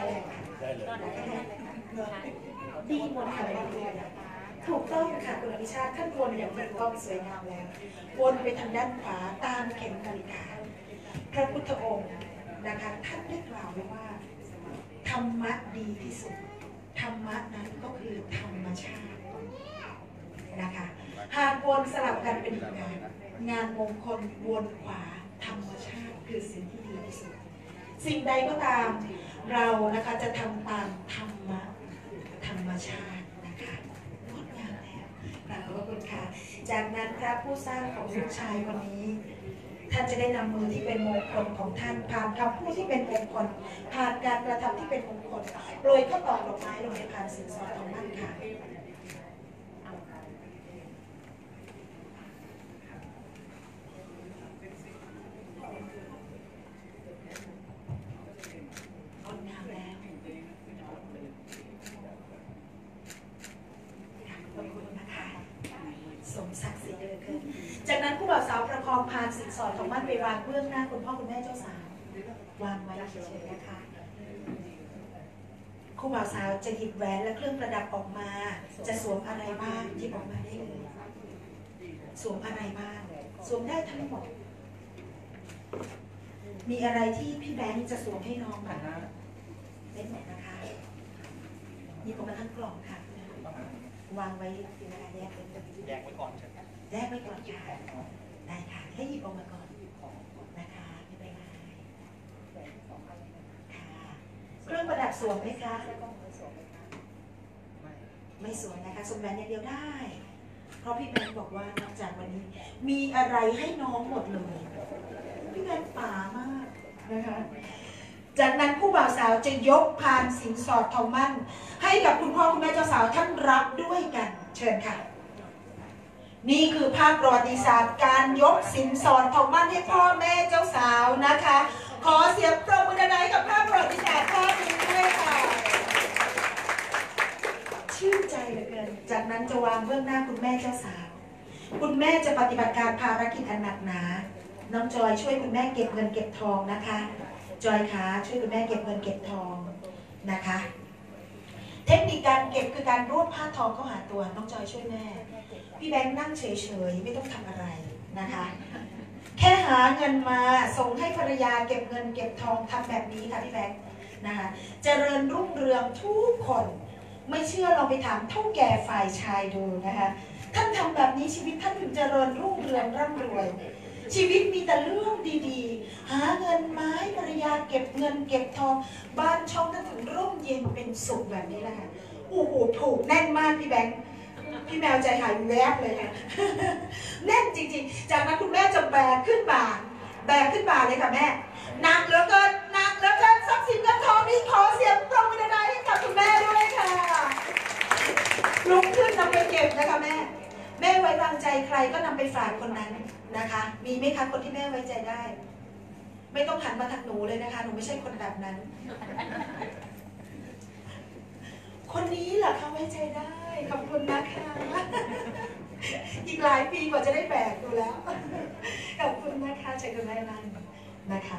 ดีหมดค่ะถูกต้องค่ะคุณอภิชาติท่านวนอย่างถูกต้องสวยงามแล้ววนไปทางด้านขวาตามเข็มนาฬิกาพระพุทธองค์นะคะท่านได้กล่าวไว้ว่าธรรมะดีที่สุดธรรมะนั้นก็คือธรรมชาตินะคะหากวนสลับกันเป็นงานงานมงคลวนขวาธรรมชาติคือสิ่งที่ดีที่สุดสิ่งใดก็ตามเรานะคะจะทำตามธรรมะธรรมชาตินะคะงดงามแล้วขอบคุณค่ะจากนั้นพระผู้สร้างของลูกชายวันนี้ท่านจะได้นำมือที่เป็นมงคลของท่านผ่านคำพูดที่เป็นมงคลผ่านการกระทำที่เป็นมงคลโปรยข้าวตอกดอกไม้ลงในพานสินสอดของท่านค่ะจากนั้นผู้บ่าวสาวประคองพานสินสอดของมั่นไปวางเบื้องหน้าคุณพ่อคุณแม่เจ้าสาววางไว้เฉยๆนะคะคู่บ่าวสาวจะหยิบแหวนและเครื่องประดับออกมาจะสวมอะไรบ้างหยิบออกมาได้เลยสวมอะไรบ้างสวมได้ทั้งหมดมีอะไรที่พี่แบงค์จะสวมให้น้องบ้างได้หมดนะคะหยิบออกมาทั้งกล่องค่ะวางไว้นะคะแยกแยกไว้ก่อนใช่ไหมแยกไว้ก่อนค่ะได้ค่ะแค่หยิบออกมาก่อนนะคะไม่เป็นไรค่ะเครื่องประดับสวมไหมคะไม่สวมนะคะสวมแหวนอย่างเดียวได้เพราะพี่แบงค์บอกว่านอกจากวันนี้มีอะไรให้น้องหมดเลยพี่แบงค์ป่ามากนะคะจากนั้นผู้บ่าวสาวจะยกพานสินสอดทองมั่นให้กับคุณพ่อคุณแม่เจ้าสาวท่านรับด้วยกันเชิญค่ะนี่คือภาพประวัติศาสตร์การยกสินสอดทองมั่นให้พ่อแม่เจ้าสาวนะคะขอเสียงปรบมือดังๆกับภาพประวัติศาสตร์ภาพนี้ด้วยค่ะชื่นใจเหลือเกินจากนั้นจะวางเบื้องหน้าคุณแม่เจ้าสาวคุณแม่จะปฏิบัติการภารกิจอันหนักหนาน้องจอยช่วยคุณแม่เก็บเงินเก็บทองนะคะจอยคะช่วยคุณแม่เก็บเงินเก็บทองนะคะเทคนิคการเก็บคือการรวบผ้าทองเข้าหาตัวน้องจอยช่วยแม่พี่แบงค์นั่งเฉยๆไม่ต้องทำอะไรนะคะแค่ค่หาเงินมาส่งให้ภรรยาเก็บเงินเก็บทองทำแบบนี้ค่ะพี่แบงค์นะคะเจริญรุ่งเรืองทุกคนไม่เชื่อเราไปถามเท่าแก่ฝ่ายชายดูนะคะท่านทำแบบนี้ชีวิตท่านถึงเจริญรุ่งเรืองร่ำรวยชีวิตมีแต่เรื่องดีๆหาเงินมาให้ภรรยาเก็บเงินเก็บทองบ้านช่องท่านถึงร่มเย็นเป็นสุขแบบนี้แหละค่ะโอ้โหถูกแน่นมากพี่แบงค์พี่แมวใจหายแวบเลยค่ะแน่นจริงๆจากนั้นคุณแม่จะแบกขึ้นบ่าแบกขึ้นบ่าเลยค่ะแม่หนักเหลือเกินหนักเหลือเกินทรัพย์สินเงินทองนี่ขอเสียงปรบมือดังๆให้กับคุณแม่ด้วยค่ะลุกขึ้นนำไปเก็บนะคะแม่แม่ไว้วางใจใครก็นำไปฝากคนนั้นนะคะมีไหมคะคนที่แม่ไว้ใจได้ไม่ต้องหันมาทางหนูเลยนะคะหนูไม่ใช่คนแบบนั้นคนนี้แหละเขาไว้ใจได้ขอบคุณนะคะอีกหลายปีกว่าจะได้แบกดูแล้วขอบคุณนะคะใจคุณแม่นั่นนะคะ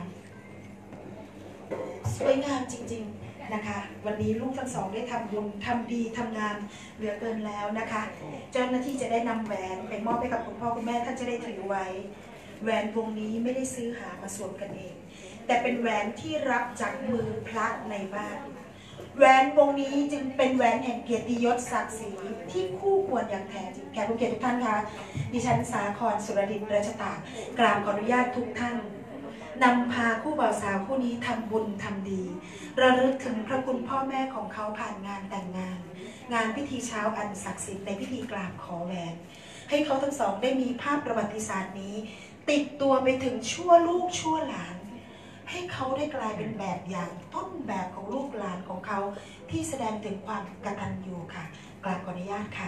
สวยงามจริงๆนะคะวันนี้ลูกทั้งสองได้ทำบุญทำดีทำงานเหลือเกินแล้วนะคะเจ้าหน้าที่จะได้นำแหวนไปมอบให้กับคุณพ่อคุณแม่ท่านจะได้ถือไว้แหวนวงนี้ไม่ได้ซื้อหามาสวมกันเองแต่เป็นแหวนที่รับจากมือพระในบ้านแหวนวงนี้จึงเป็นแหวนแห่งเกียรติยศศักดิ์ศรีที่คู่ควรอย่างแท้จริงแขกผู้เกียรติทุกท่านคะดิฉันสาครสุรดิตราชตากราบขออนุญาตทุกท่านนำพาคู่บ่าวสาวคู่นี้ทำบุญทำดีระลึกถึงพระคุณพ่อแม่ของเขาผ่านงานแต่งงานงานพิธีเช้าอันศักดิ์สิทธิ์ในพิธีกราบขอแหวนให้เขาทั้งสองได้มีภาพประวัติศาสตร์นี้ติดตัวไปถึงชั่วลูกชั่วหลานให้เขาได้กลายเป็นแบบอย่างต้นแบบของลูกหลานของเขาที่แสดงถึงความกตัญญูค่ะกราบขออนุญาตค่ะ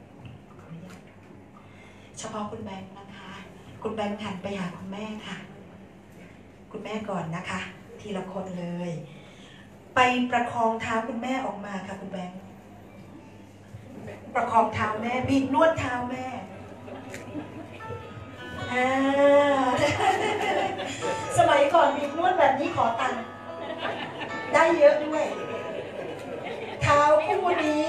เฉพาะคุณแบงค์นะคะคุณแบงค์หันไปหาคุณแม่ค่ะคุณแม่ก่อนนะคะทีละคนเลยไปประคองเท้าคุณแม่ออกมาค่ะคุณแบงค์ประคองเท้าแม่บีบนวดเท้าแม่สมัยก่อนบีบนวดแบบนี้ขอตังค์ได้เยอะด้วยเท้าคู่นี้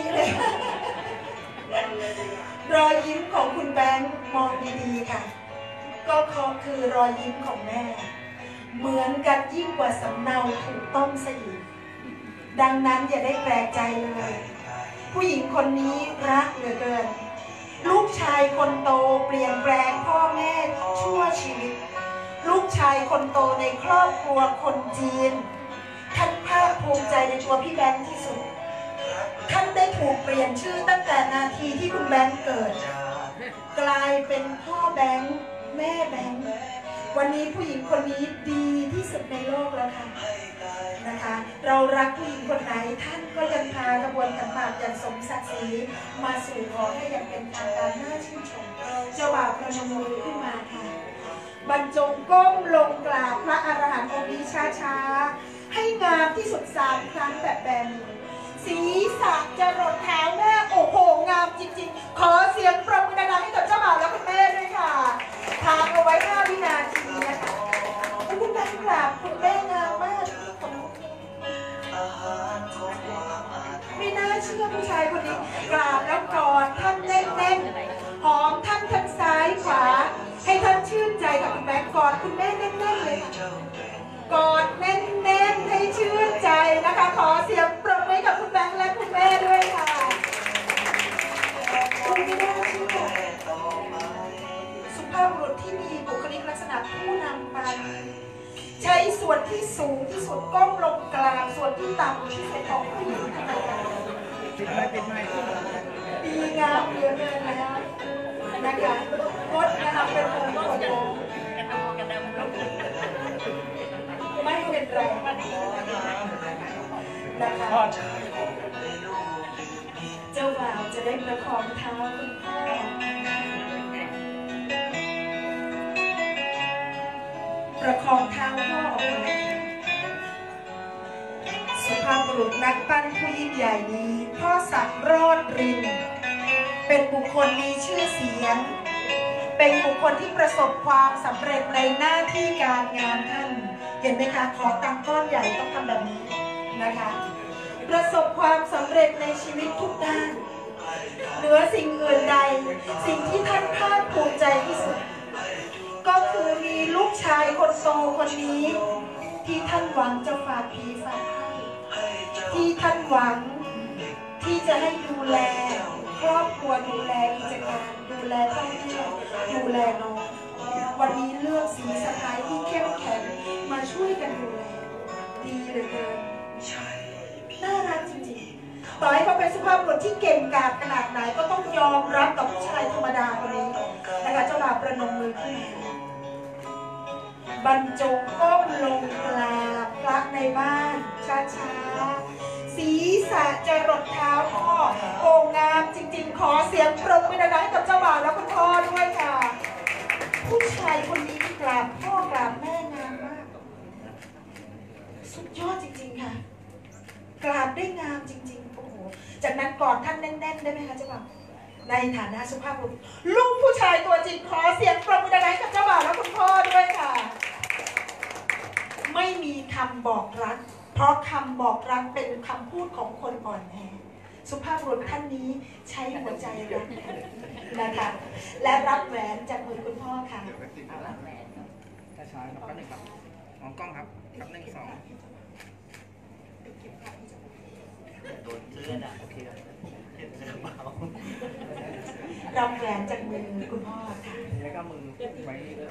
รอยยิ้มของคุณแบงค์มองดีๆค่ะก็คือรอยยิ้มของแม่เหมือนกันยิ่งกว่าสำเนาถูกต้องซะอีกดังนั้นอย่าได้แปลกใจเลยผู้หญิงคนนี้รักเหลือเกินลูกชายคนโตเปลี่ยนแปลงพ่อแม่ชั่วชีวิตลูกชายคนโตในครอบครัวคนจีนท่านภาคภูมิใจในตัวพี่แบงค์ที่สุดท่านได้ถูกเปลี่ยนชื่อตั้งแต่นาทีที่คุณแบงค์เกิดกลายเป็นพ่อแบงค์แม่แบงค์วันนี้ผู้หญิงคนนี้ดีที่สุดในโลกแล้วค่ะนะคะเรารักผู้หญิงคนไหนท่านก็ยังพากระบวนขันหมากอย่างสมศักดิ์ศรีมาสู่ขอให้อย่างเป็นทางการน่าชื่นชมเจ้าบ่าวพนมมือขึ้นมาค่ะบรรจงก้มลงกราบพระอรหันต์องค์นี้ช้าๆให้งามที่สุดสามครั้งแบบแบมือศีรษะจะรดเท้าแม่โอ้โหงามจริงๆขอเสียงปรบมือดังๆให้กับเจ้าบ่าวและคุณแม่ด้วยค่ะทางเอาไว้ห้าวินาทีนะคะคุณแม่กราบคุณแม่งามมากไม่น่าเชื่อผู้ชายคนนี้กราบแล้วกอดท่านแน่นๆหอมท่านทั้งซ้ายขวาให้ท่านชื่นใจกับคุณแม่กอดคุณแม่แน่นๆเลยกอดแน่นๆให้ชื่นใจนะคะขอเสียงปรบมือกับคุณแบงค์และคุณแม่ด้วยค่ะคุณไม่น่าเชื่อสุภาพบุรุษที่มีบุคลิกลักษณะผู้นำไปใช้ส่วนที่สูงที่สุดก้มลงกลางส่วนที่ต่ำที่สุดของผู้หญิงดีงามเหลือเกินแล้วนะคะงดงามเป็นมงคลไม่เป็นไรนะคะเจ้าบ่าวจะได้ประคองเท้าคุณพ่อประคองเท้าพ่อออกมาสุภาพบุรุษนักปั้นผู้ยิ่งใหญ่นี้พ่อศักดิ์รอดรินเป็นบุคคลมีชื่อเสียงเป็นบุคคลที่ประสบความสำเร็จในหน้าที่การงานท่านเห็นไหมคะขอตังค์ก้อนใหญ่ต้องทำแบบนี้นะคะประสบความสำเร็จในชีวิตทุกด้านเหนือสิ่งอื่นใดสิ่งที่ท่านภาคภูมิใจที่สุดก็คือมีลูกชายคนโตคนนี้ที่ท่านหวังจะฝากผีฝากให้ที่ท่านหวังที่จะให้ดูแลครอบครัวดูแลกิจการดูแลพ่อแม่ดูแลน้องวันนี้เลือกสีสะพ้ายที่เข้มแข็งมาช่วยกันดูแลดีเหลือเกินน่ารักจริงๆต่อให้เขาเป็นสุภาพบุรุษที่เก่งกาจขนาดไหนก็ต้องยอมรับกับผู้ชายธรรมดาคนนี้นะคะเจ้าบ่าวประนมมือขึ้นมาบรรจงก้มลงกราบพระในบ้านช้าๆศีรษะจะรดเท้าพ่อโอ่งงามจริงๆขอเสียงปรบมือดังๆให้กับเจ้าบ่าวและคุณพ่อด้วยค่ะผู้ชายคนนี้กราบพ่อกราบแม่งามมากสุดยอดจริงๆค่ะกราบได้งามจริงๆโอ้โหจากนั้นกอดท่านแน่นๆได้ไหมคะเจ้าบ่าวในฐานะสุภาพบุรุษลูกผู้ชายตัวจริงขอเสียงปรบมือดังๆให้กับเจ้าบ่าวและคุณพ่อด้วยค่ะไม่มีคำบอกรักเพราะคำบอกรักเป็นคำพูดของคนอ่อนแอสุภาพบุรุษท่านนี้ใช้หัวใจรักนะคะและรับแหวนจากมือคุณพ่อค่ะช้าๆครับแป๊บนึงครับมองกล้องครับครับหนึ่งสองโดนเลื่อนอ่ะโอเคครับเห็นเปล่ารับแหวนจากมือคุณพ่อค่ะแล้วก็มือไว้นี่ด้วย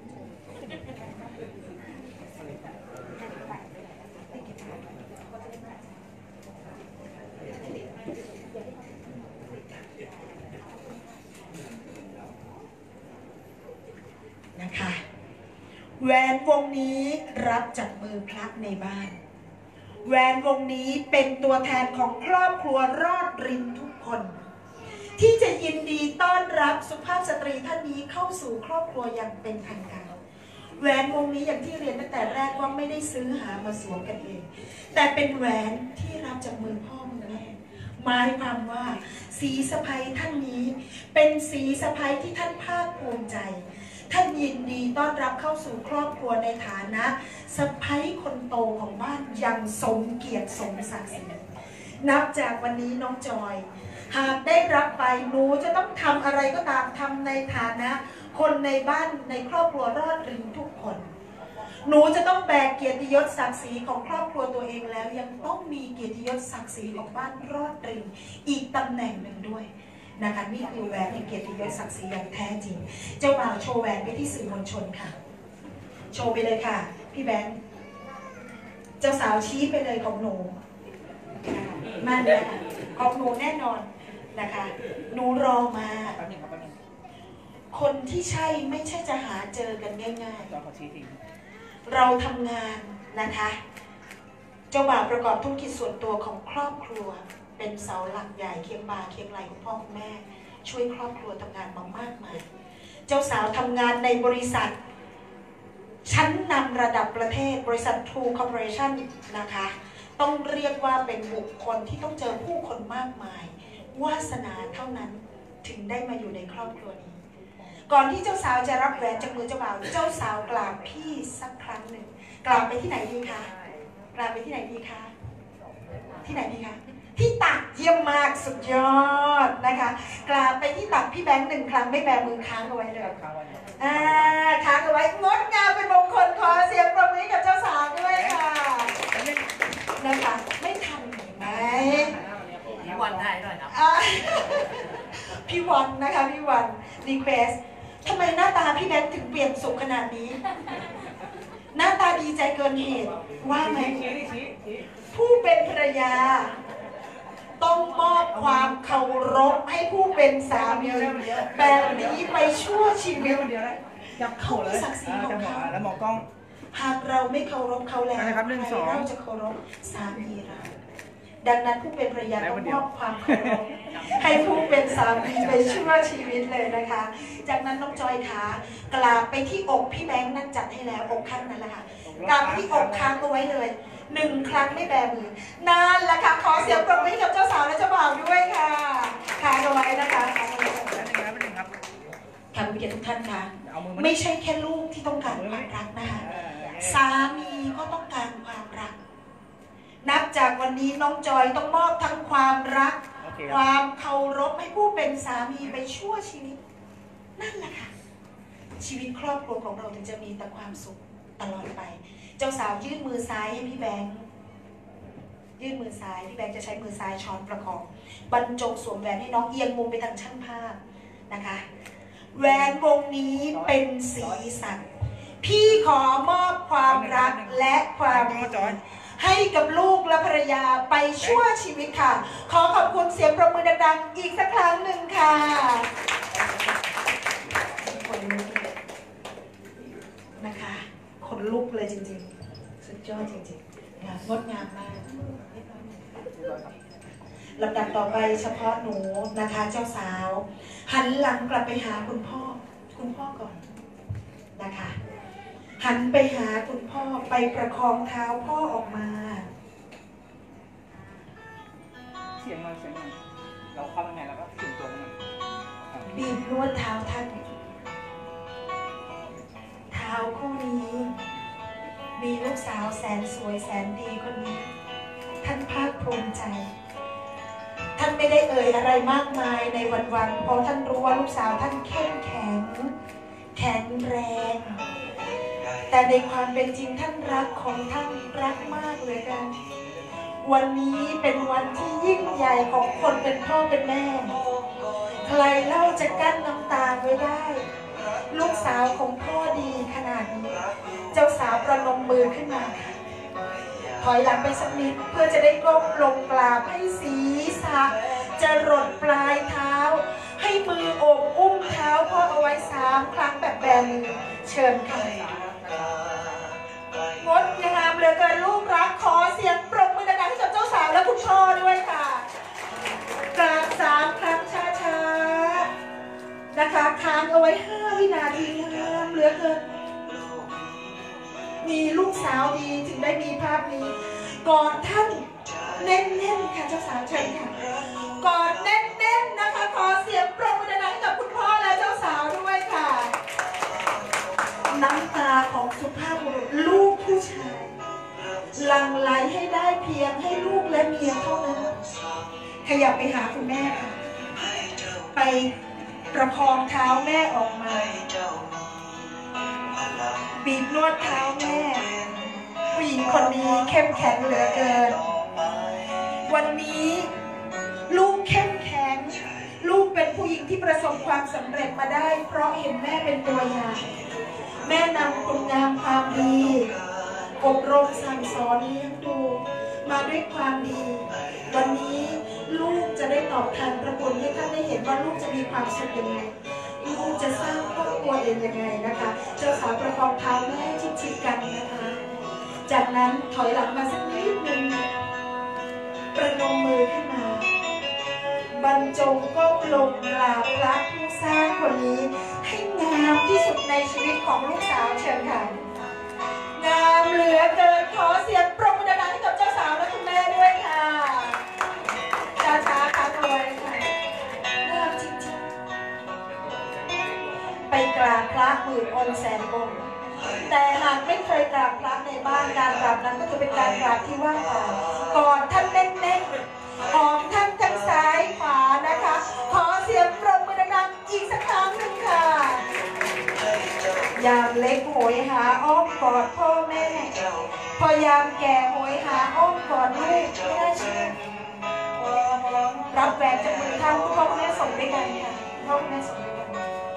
นะคะแหวนวงนี้รับจากมือพระในบ้านแหวนวงนี้เป็นตัวแทนของครอบครัวรอดรินทุกคนที่จะยินดีต้อนรับสุภาพสตรีท่านนี้เข้าสู่ครอบครัวอย่างเป็นทางการแหวนวงนี้อย่างที่เรียนตั้งแต่แรกว่าไม่ได้ซื้อหามาสวมกันเองแต่เป็นแหวนที่รับจากมือพ่อมือแม่หมายความว่าสีสะใภ้ท่านนี้เป็นสีสะใภ้ที่ท่านภาคภูมิใจท่านยินดีต้อนรับเข้าสู่ครอบครัวในฐานะสะใภ้คนโตของบ้านอย่างสมเกียรติสมศักดิ์ศรีนับจากวันนี้น้องจอยหากได้รับไปหนูจะต้องทำอะไรก็ตามทำในฐานะคนในบ้านในครอบครัวรอดรินทุกคนหนูจะต้องแบกเกียรติยศศักดิ์ศรีของครอบครัวตัวเองแล้วยังต้องมีเกียรติยศศักดิ์ศรีของบ้านรอดรินอีกตำแหน่งหนึ่งด้วยนะคะนี่คือแหวนแห่งเกียรติยศศักดิ์ศรีอย่างแท้จริงเจ้าบ่าวโชว์แหวนไปที่สื่อมวลชนค่ะโชว์ไปเลยค่ะพี่แบงค์เจ้าสาวชี้ไปเลยของหนูมั่นนะคะของหนูแน่นอนนะคะหนูรอมาคนที่ใช่ไม่ใช่จะหาเจอกันง่ายๆเราทำงานนะคะเจ้าบ่าวประกอบธุรกิจส่วนตัวของครอบครัวเป็นเสาหลักใหญ่เคียงบ่าเคียงไหล่คุณพ่อคุณแม่ช่วยครอบครัวทำงานมามากมายเจ้าสาวทำงานในบริษัทชั้นนำระดับประเทศบริษัท True Corporation นะคะต้องเรียกว่าเป็นบุคคลที่ต้องเจอผู้คนมากมายวาสนาเท่านั้นถึงได้มาอยู่ในครอบครัวนี้ก่อนที่เจ้าสาวจะรับแหวนจากมือเจ้าบ่าวเจ้าสาวกราบพี่สักครั้งหนึ่งกราบไปที่ไหนดีคะกราบไปที่ไหนดีคะที่ไหนดีคะที่ตักเยี่ยมมากสุดยอดนะคะกราบไปที่ตักพี่แบงค์หนึ่งครั้งไม่แบมือค้างเอาไว้เลยอ่าค้างเอาไว้งดงามเป็นมงคลขอเสียงปรบมือกับเจ้าสาวด้วยค่ะนะคะไม่ทันเห็นไหมพี่วันได้ด้วยนะพี่วันนะคะพี่วันรีเควสทำไมหน้าตาพี่แบงค์ถึงเปลี่ยนสุขขนาดนี้หน้าตาดีใจเกินเหตุว่าไหมผู้เป็นภรรยาต้องมอบความเคารพให้ผู้เป็นสามีแบบนี้ไปชั่วชีวิตเขามีศักดิ์ศรีของเขาแล้วมองกล้องหากเราไม่เคารพเขาแล้วใครเราจะเคารพสามีเราดังนั้นผู้เป็นภรรยาต้องมอบความเคารพให้ผู้เป็นสามีไปชั่วชีวิตเลยนะคะจากนั้นน้องจอยขากราบไปที่อกพี่แบงค์นั่นจัดให้แล้วอกข้างนั้นแหละค่ะกราบที่อกค้างเอาไว้เลยหนึ่งครั้งไม่แบมือนานละค่ะขอเสียงปรบมือให้กับเจ้าสาวและเจ้าบ่าวด้วยค่ะค้างเอาไว้นะคะค้างเอาไว้ครับค่ะผู้เกียรติทุกท่านค่ะไม่ใช่แค่ลูกที่ต้องการความรักนะคะสามีก็ต้องการความรักนับจากวันนี้น้องจอยต้องมอบทั้งความรักความเคารพให้ผู้เป็นสามีไปชั่วชีวิตนั่นแหละค่ะชีวิตครอบครัวของเราถึงจะมีแต่ความสุขตลอดไปเจ้าสาวยื่นมือซ้ายให้พี่แบงค์ยื่นมือซ้ายพี่แบงค์จะใช้มือซ้ายช้อนประคองบรรจงสวมแหวนให้น้องเอียงมุมไปทางช่างภาพนะคะแหวนวงนี้เป็นสีสันพี่ขอมอบความรักและความดีให้กับลูกและภรรยาไปชั่วชีวิตค่ะขอขอบคุณเสียงปรบมือดังๆอีกสักครั้งหนึ่งค่ะคนลุกนะคะคนลุกเลยจริงๆสุดยอดจริงๆงามงดงามมากลำดับต่อไปเฉพาะหนูนะคะเจ้าสาวหันหลังกลับไปหาคุณพ่อคุณพ่อก่อนนะคะหันไปหาคุณพ่อไปประคองเท้าพ่อออกมาเสียงมันเสียงมันเราเข้ายังไงแล้วก็ถึงตัวมันบีบนวดเท้าท่านเท้าคู่นี้มีลูกสาวแสนสวยแสนดีคนนี้ท่านภาคภูมิใจท่านไม่ได้เอ่ยอะไรมากมายในวันๆเพราะท่านรู้ว่าลูกสาวท่านเข้มแข็งแข็งแรงแต่ในความเป็นจริงท่านรักของท่านรักมากเลยกันวันนี้เป็นวันที่ยิ่งใหญ่ของคนเป็นพ่อเป็นแม่ใครเล่าจะกั้นน้ำตาไว้ได้ลูกสาวของพ่อดีขนาดนี้เจ้าสาวประนมมือขึ้นมาถอยหลังไปสักนิดเพื่อจะได้ก้มลงกราบให้ศีรษะจะรดปลายเท้าให้มือโอบอุ้มเท้าพ่อเอาไว้สามครั้งแบบแบมือเชิญค่ะงดงามเหลือเกินลูกรักขอเสียงปรบมือดังๆให้กับเจ้าสาวและคุณพ่อด้วยค่ะกราบสามครั้งช้าๆนะคะค้างเอาไว้ห้าวินาทีงามเหลือเกินมีลูกสาวดีถึงได้มีภาพนี้กอดท่านแน่นๆค่ะเจ้าสาวเชิญค่ะกอดแน่นๆนะคะขอเสียงปรบมือดังๆให้กับคุณพ่อและเจ้าสาวด้วยค่ะน้ำตาของสุภาพบุรุษลูกผู้ชายหลั่งไหลให้ได้เพียงให้ลูกและเมียเท่านั้นขยับไปหาคุณแม่ค่ะไปประคองเท้าแม่ออกมาบีบนวดเท้าแม่ผู้หญิงคนนี้เข้มแข็งเหลือเกินวันนี้ลูกเข้มแข็งลูกเป็นผู้หญิงที่ประสบความสำเร็จมาได้เพราะเห็นแม่เป็นตัวอย่างแม่นำคุณงามความดีอบรมสั่งสอนเลี้ยงดูมาด้วยความดีวันนี้ลูกจะได้ตอบแทนพระคุณให้ท่านได้เห็นว่าลูกจะมีความสุขยังไงลูกจะสร้างครอบครัวเองยังไงนะคะเจ้าสาวประคองเท้าแม่ชิดๆกันนะคะจากนั้นถอยหลังมาสักนิดนึงประนมมือขึ้นมาบรรจงก้มลงกราบพระผู้สร้างคนนี้ให้งามที่สุดในชีวิตของลูกสาวเชิญค่ะงามเหลือเกินขอเสียงปรบมือดังๆให้กับเจ้าสาวและคุณแม่ด้วยค่ะช้าช้าค่ะรวยค่ะงามจริงๆไปกราบพระหมื่นองค์แสนองค์แต่หากไม่เคยกราบพระในบ้านการกราบนั้นก็จะเป็นการกราบที่ว่างเปล่ากอดท่านแน่นๆหอมท่านทั้งซ้ายขวานะคะขอเสียงปรบมือดังๆอีกสักครั้งหนึ่งค่ะยามเล็กโหยหาอ้อมกอดพ่อแม่พอยามแก่โหยหาอ้อมกอดลูกไม่ได้เชื่อรับแหวนจากมือท่านพ่อแม่ส่งด้วยกันค่ะพ่อแม่ส่งด้วยกัน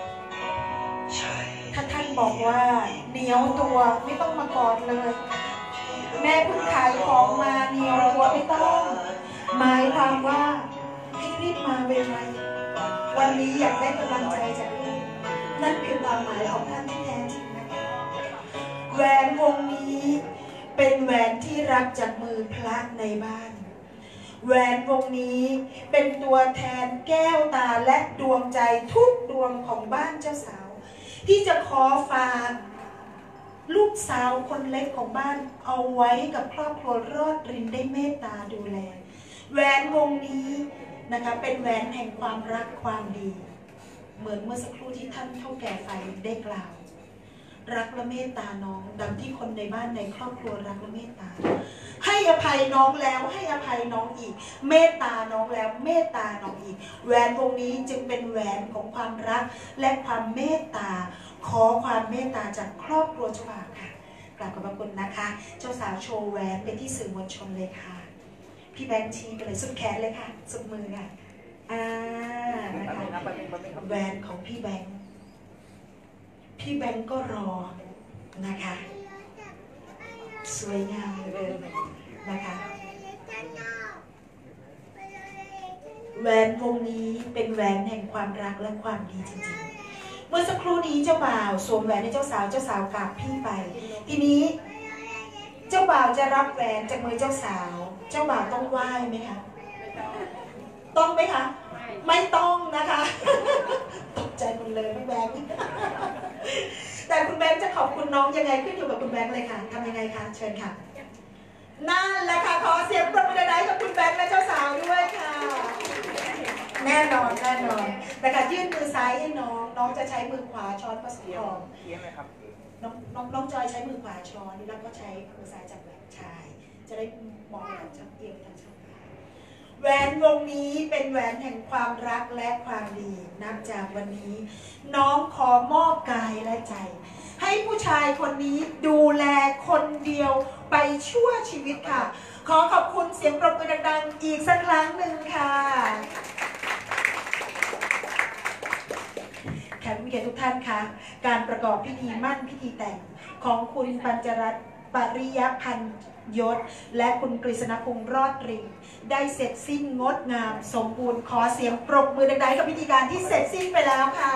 ถ้าท่านบอกว่าเหนียวตัวไม่ต้องมากอดเลยแม่เพิ่งขายของมาเหนียวตัวไม่ต้องหมายความว่าให้รีบมาเวลาวันนี้อยากได้กำลังใจจากลูกนั่นคือความหมายของท่านที่แท้จริงนะคะแหวนวงนี้เป็นแหวนที่รับจากมือพระในบ้านแหวนวงนี้เป็นตัวแทนแก้วตาและดวงใจทุกดวงของบ้านเจ้าสาวที่จะขอฝากลูกสาวคนเล็กของบ้านเอาไว้กับครอบครัวรอดรินได้เมตตาดูแลแหวนวงนี้นะคะเป็นแหวนแห่งความรักความดีเหมือนเมื่อสักครู่ที่ท่านเฒ่าแก่ไฟได้กล่าวรักและเมตตาน้องดังที่คนในบ้านในครอบครัวรักและเมตตาให้อภัยน้องแล้วให้อภัยน้องอีกเมตตาน้องแล้วเมตตาน้องอีกแหวนวงนี้จึงเป็นแหวนของความรักและความเมตตาขอความเมตตาจากครอบครัวเจ้าบ่าวค่ะกราบขอบพระคุณนะคะเจ้าสาวโชว์แหวนไปที่สื่อมวลชนเลยค่ะพี่แบงค์ชี้ไปเลยสุดแขนเลยค่ะสุดมือค่ะอ่านะคะแหวนของพี่แบงค์พี่แบงค์ก็รอนะคะสวยงามเลยนะคะแหวนวงนี้เป็นแหวนแห่งความรักและความดีจริงๆเมื่อสักครู่นี้เจ้าบ่าวสวมแหวนให้เจ้าสาวเจ้าสาวกราบพี่ไปทีนี้เจ้าบ่าวจะรับแหวนจากมือเจ้าสาวเจ้าบ่าวต้องไหว้ไหมคะต้องไหมคะไม่ต้องนะคะตกใจหมดเลยพี่แบงค์แต่คุณแบงค์จะขอบคุณน้องยังไงขึ้นอยู่กับคุณแบงค์เลยค่ะทำยังไงคะเชิญค่ะนั่นแหละค่ะขอเสียงปรบมือดังๆกับคุณแบงค์และเจ้าสาวด้วยค่ะแน่นอนแน่นอนแต่การยื่นมือซ้ายให้น้องน้องจะใช้มือขวาช้อนประสบทองน้องน้องน้องจอยใช้มือขวาช้อนแล้วก็ใช้มือซ้ายจับแหวนชายจะได้มองแบบชัดเจนทางช่องแหวนวงนี้เป็นแหวนแห่งความรักและความดีนับจากวันนี้น้องขอมอบกายและใจให้ผู้ชายคนนี้ดูแลคนเดียวไปชั่วชีวิตค่ะขอขอบคุณเสียงปรบมือดังๆอีกสักครั้งหนึ่งค่ะแขกผู้มีเกียรติทุกท่านคะการประกอบพิธีมั่นพิธีแต่งของคุณปัญจรัตน์ปริยพันธ์ยศและคุณกฤษณพงษ์รอดริงได้เสร็จสิ้นงดงามสมบูรณ์ขอเสียงปรบมือดังๆกับพิธีการที่เสร็จสิ้นไปแล้วค่ะ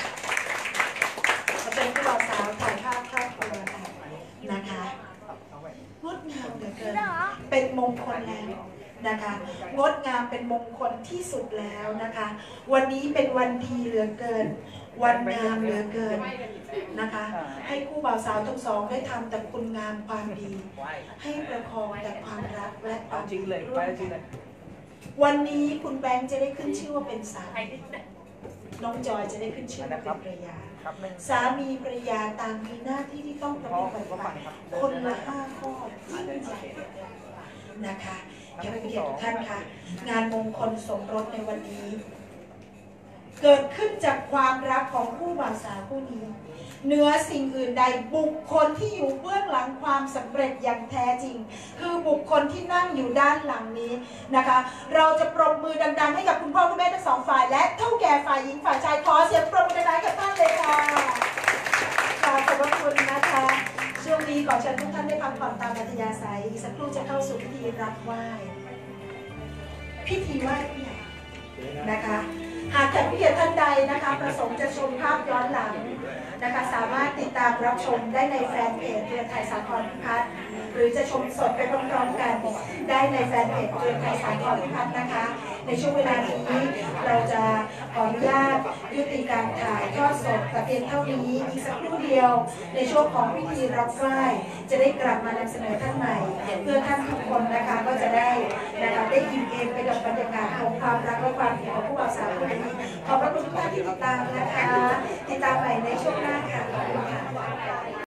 มาเป็นผู้บ่าวสาวถ่ายภาพครอบครัวค่ะนะคะงดงามเหลือเกินเป็นมงคลแล้วนะคะงดงามเป็นมงคลที่สุดแล้วนะคะวันนี้เป็นวันดีเหลือเกินวันงามเหลือเกินนะคะให้คู่บ่าวสาวทั้งสองได้ทำแต่คุณงามความดีให้ประคองแต่ความรักและความจริงเลยวันนี้คุณแบงค์จะได้ขึ้นชื่อว่าเป็นสามีน้องจอยจะได้ขึ้นชื่อว่าเป็นภรรยาสามีภรรยาต่างมีหน้าที่ที่ต้องปฏิบัติคนละห้าข้อยิ่งใหญ่นะคะอย่าไปเกียรติทุกท่านค่ะงานมงคลสมรสในวันนี้เกิดขึ้นจากความรักของคู่บ่าวสาวคู่นี้เหนือสิ่งอื่นใดบุคคลที่อยู่เบื้องหลังความสำเร็จอย่างแท้จริงคือบุคคลที่นั่งอยู่ด้านหลังนี้นะคะเราจะปรบมือดังๆให้กับคุณพ่อคุณแม่ทั้งสองฝ่ายและเท่าแก่ฝ่ายหญิงฝ่ายชายขอเสียงปรบมือดังๆกับท่านเลยค่ะขอบพระคุณนะคะช่วงนี้ขอเชิญทุกท่านได้พักผ่อนตามอัธยาศัยสักครู่จะเข้าสู่พิธีรับไหว้พิธีไหว้ผู้ใหญ่นะคะหากแขกผู้เกียรติท่านใดนะคะประสงค์จะชมภาพย้อนหลังนะคะสามารถติดตามรับชมได้ในแฟนเพจเรือนไทยสาครพิพัฒน์หรือจะชมสดไปพร้อมๆกันได้ในแฟนเพจเรือนไทยสาครพิพัฒน์นะคะในช่วงเวลานี้เราจะขออนุญาตยุติการถ่ายทอดสดแต่เพียงเท่านี้อีกสักครู่เดียวในช่วงของพิธีรับไหว้จะได้กลับมานำเสนอท่านใหม่เพื่อท่านทุกคนนะคะก็จะได้นะคะได้อิ่มเอมไปกับบรรยากาศของความรักและความดีของผู้บ่าวสาวคู่นี้ขอบพระคุณทุกท่านที่ติดตามนะคะติดตามใหม่ในช่วงหน้าค่ะขอบคุณค่ะ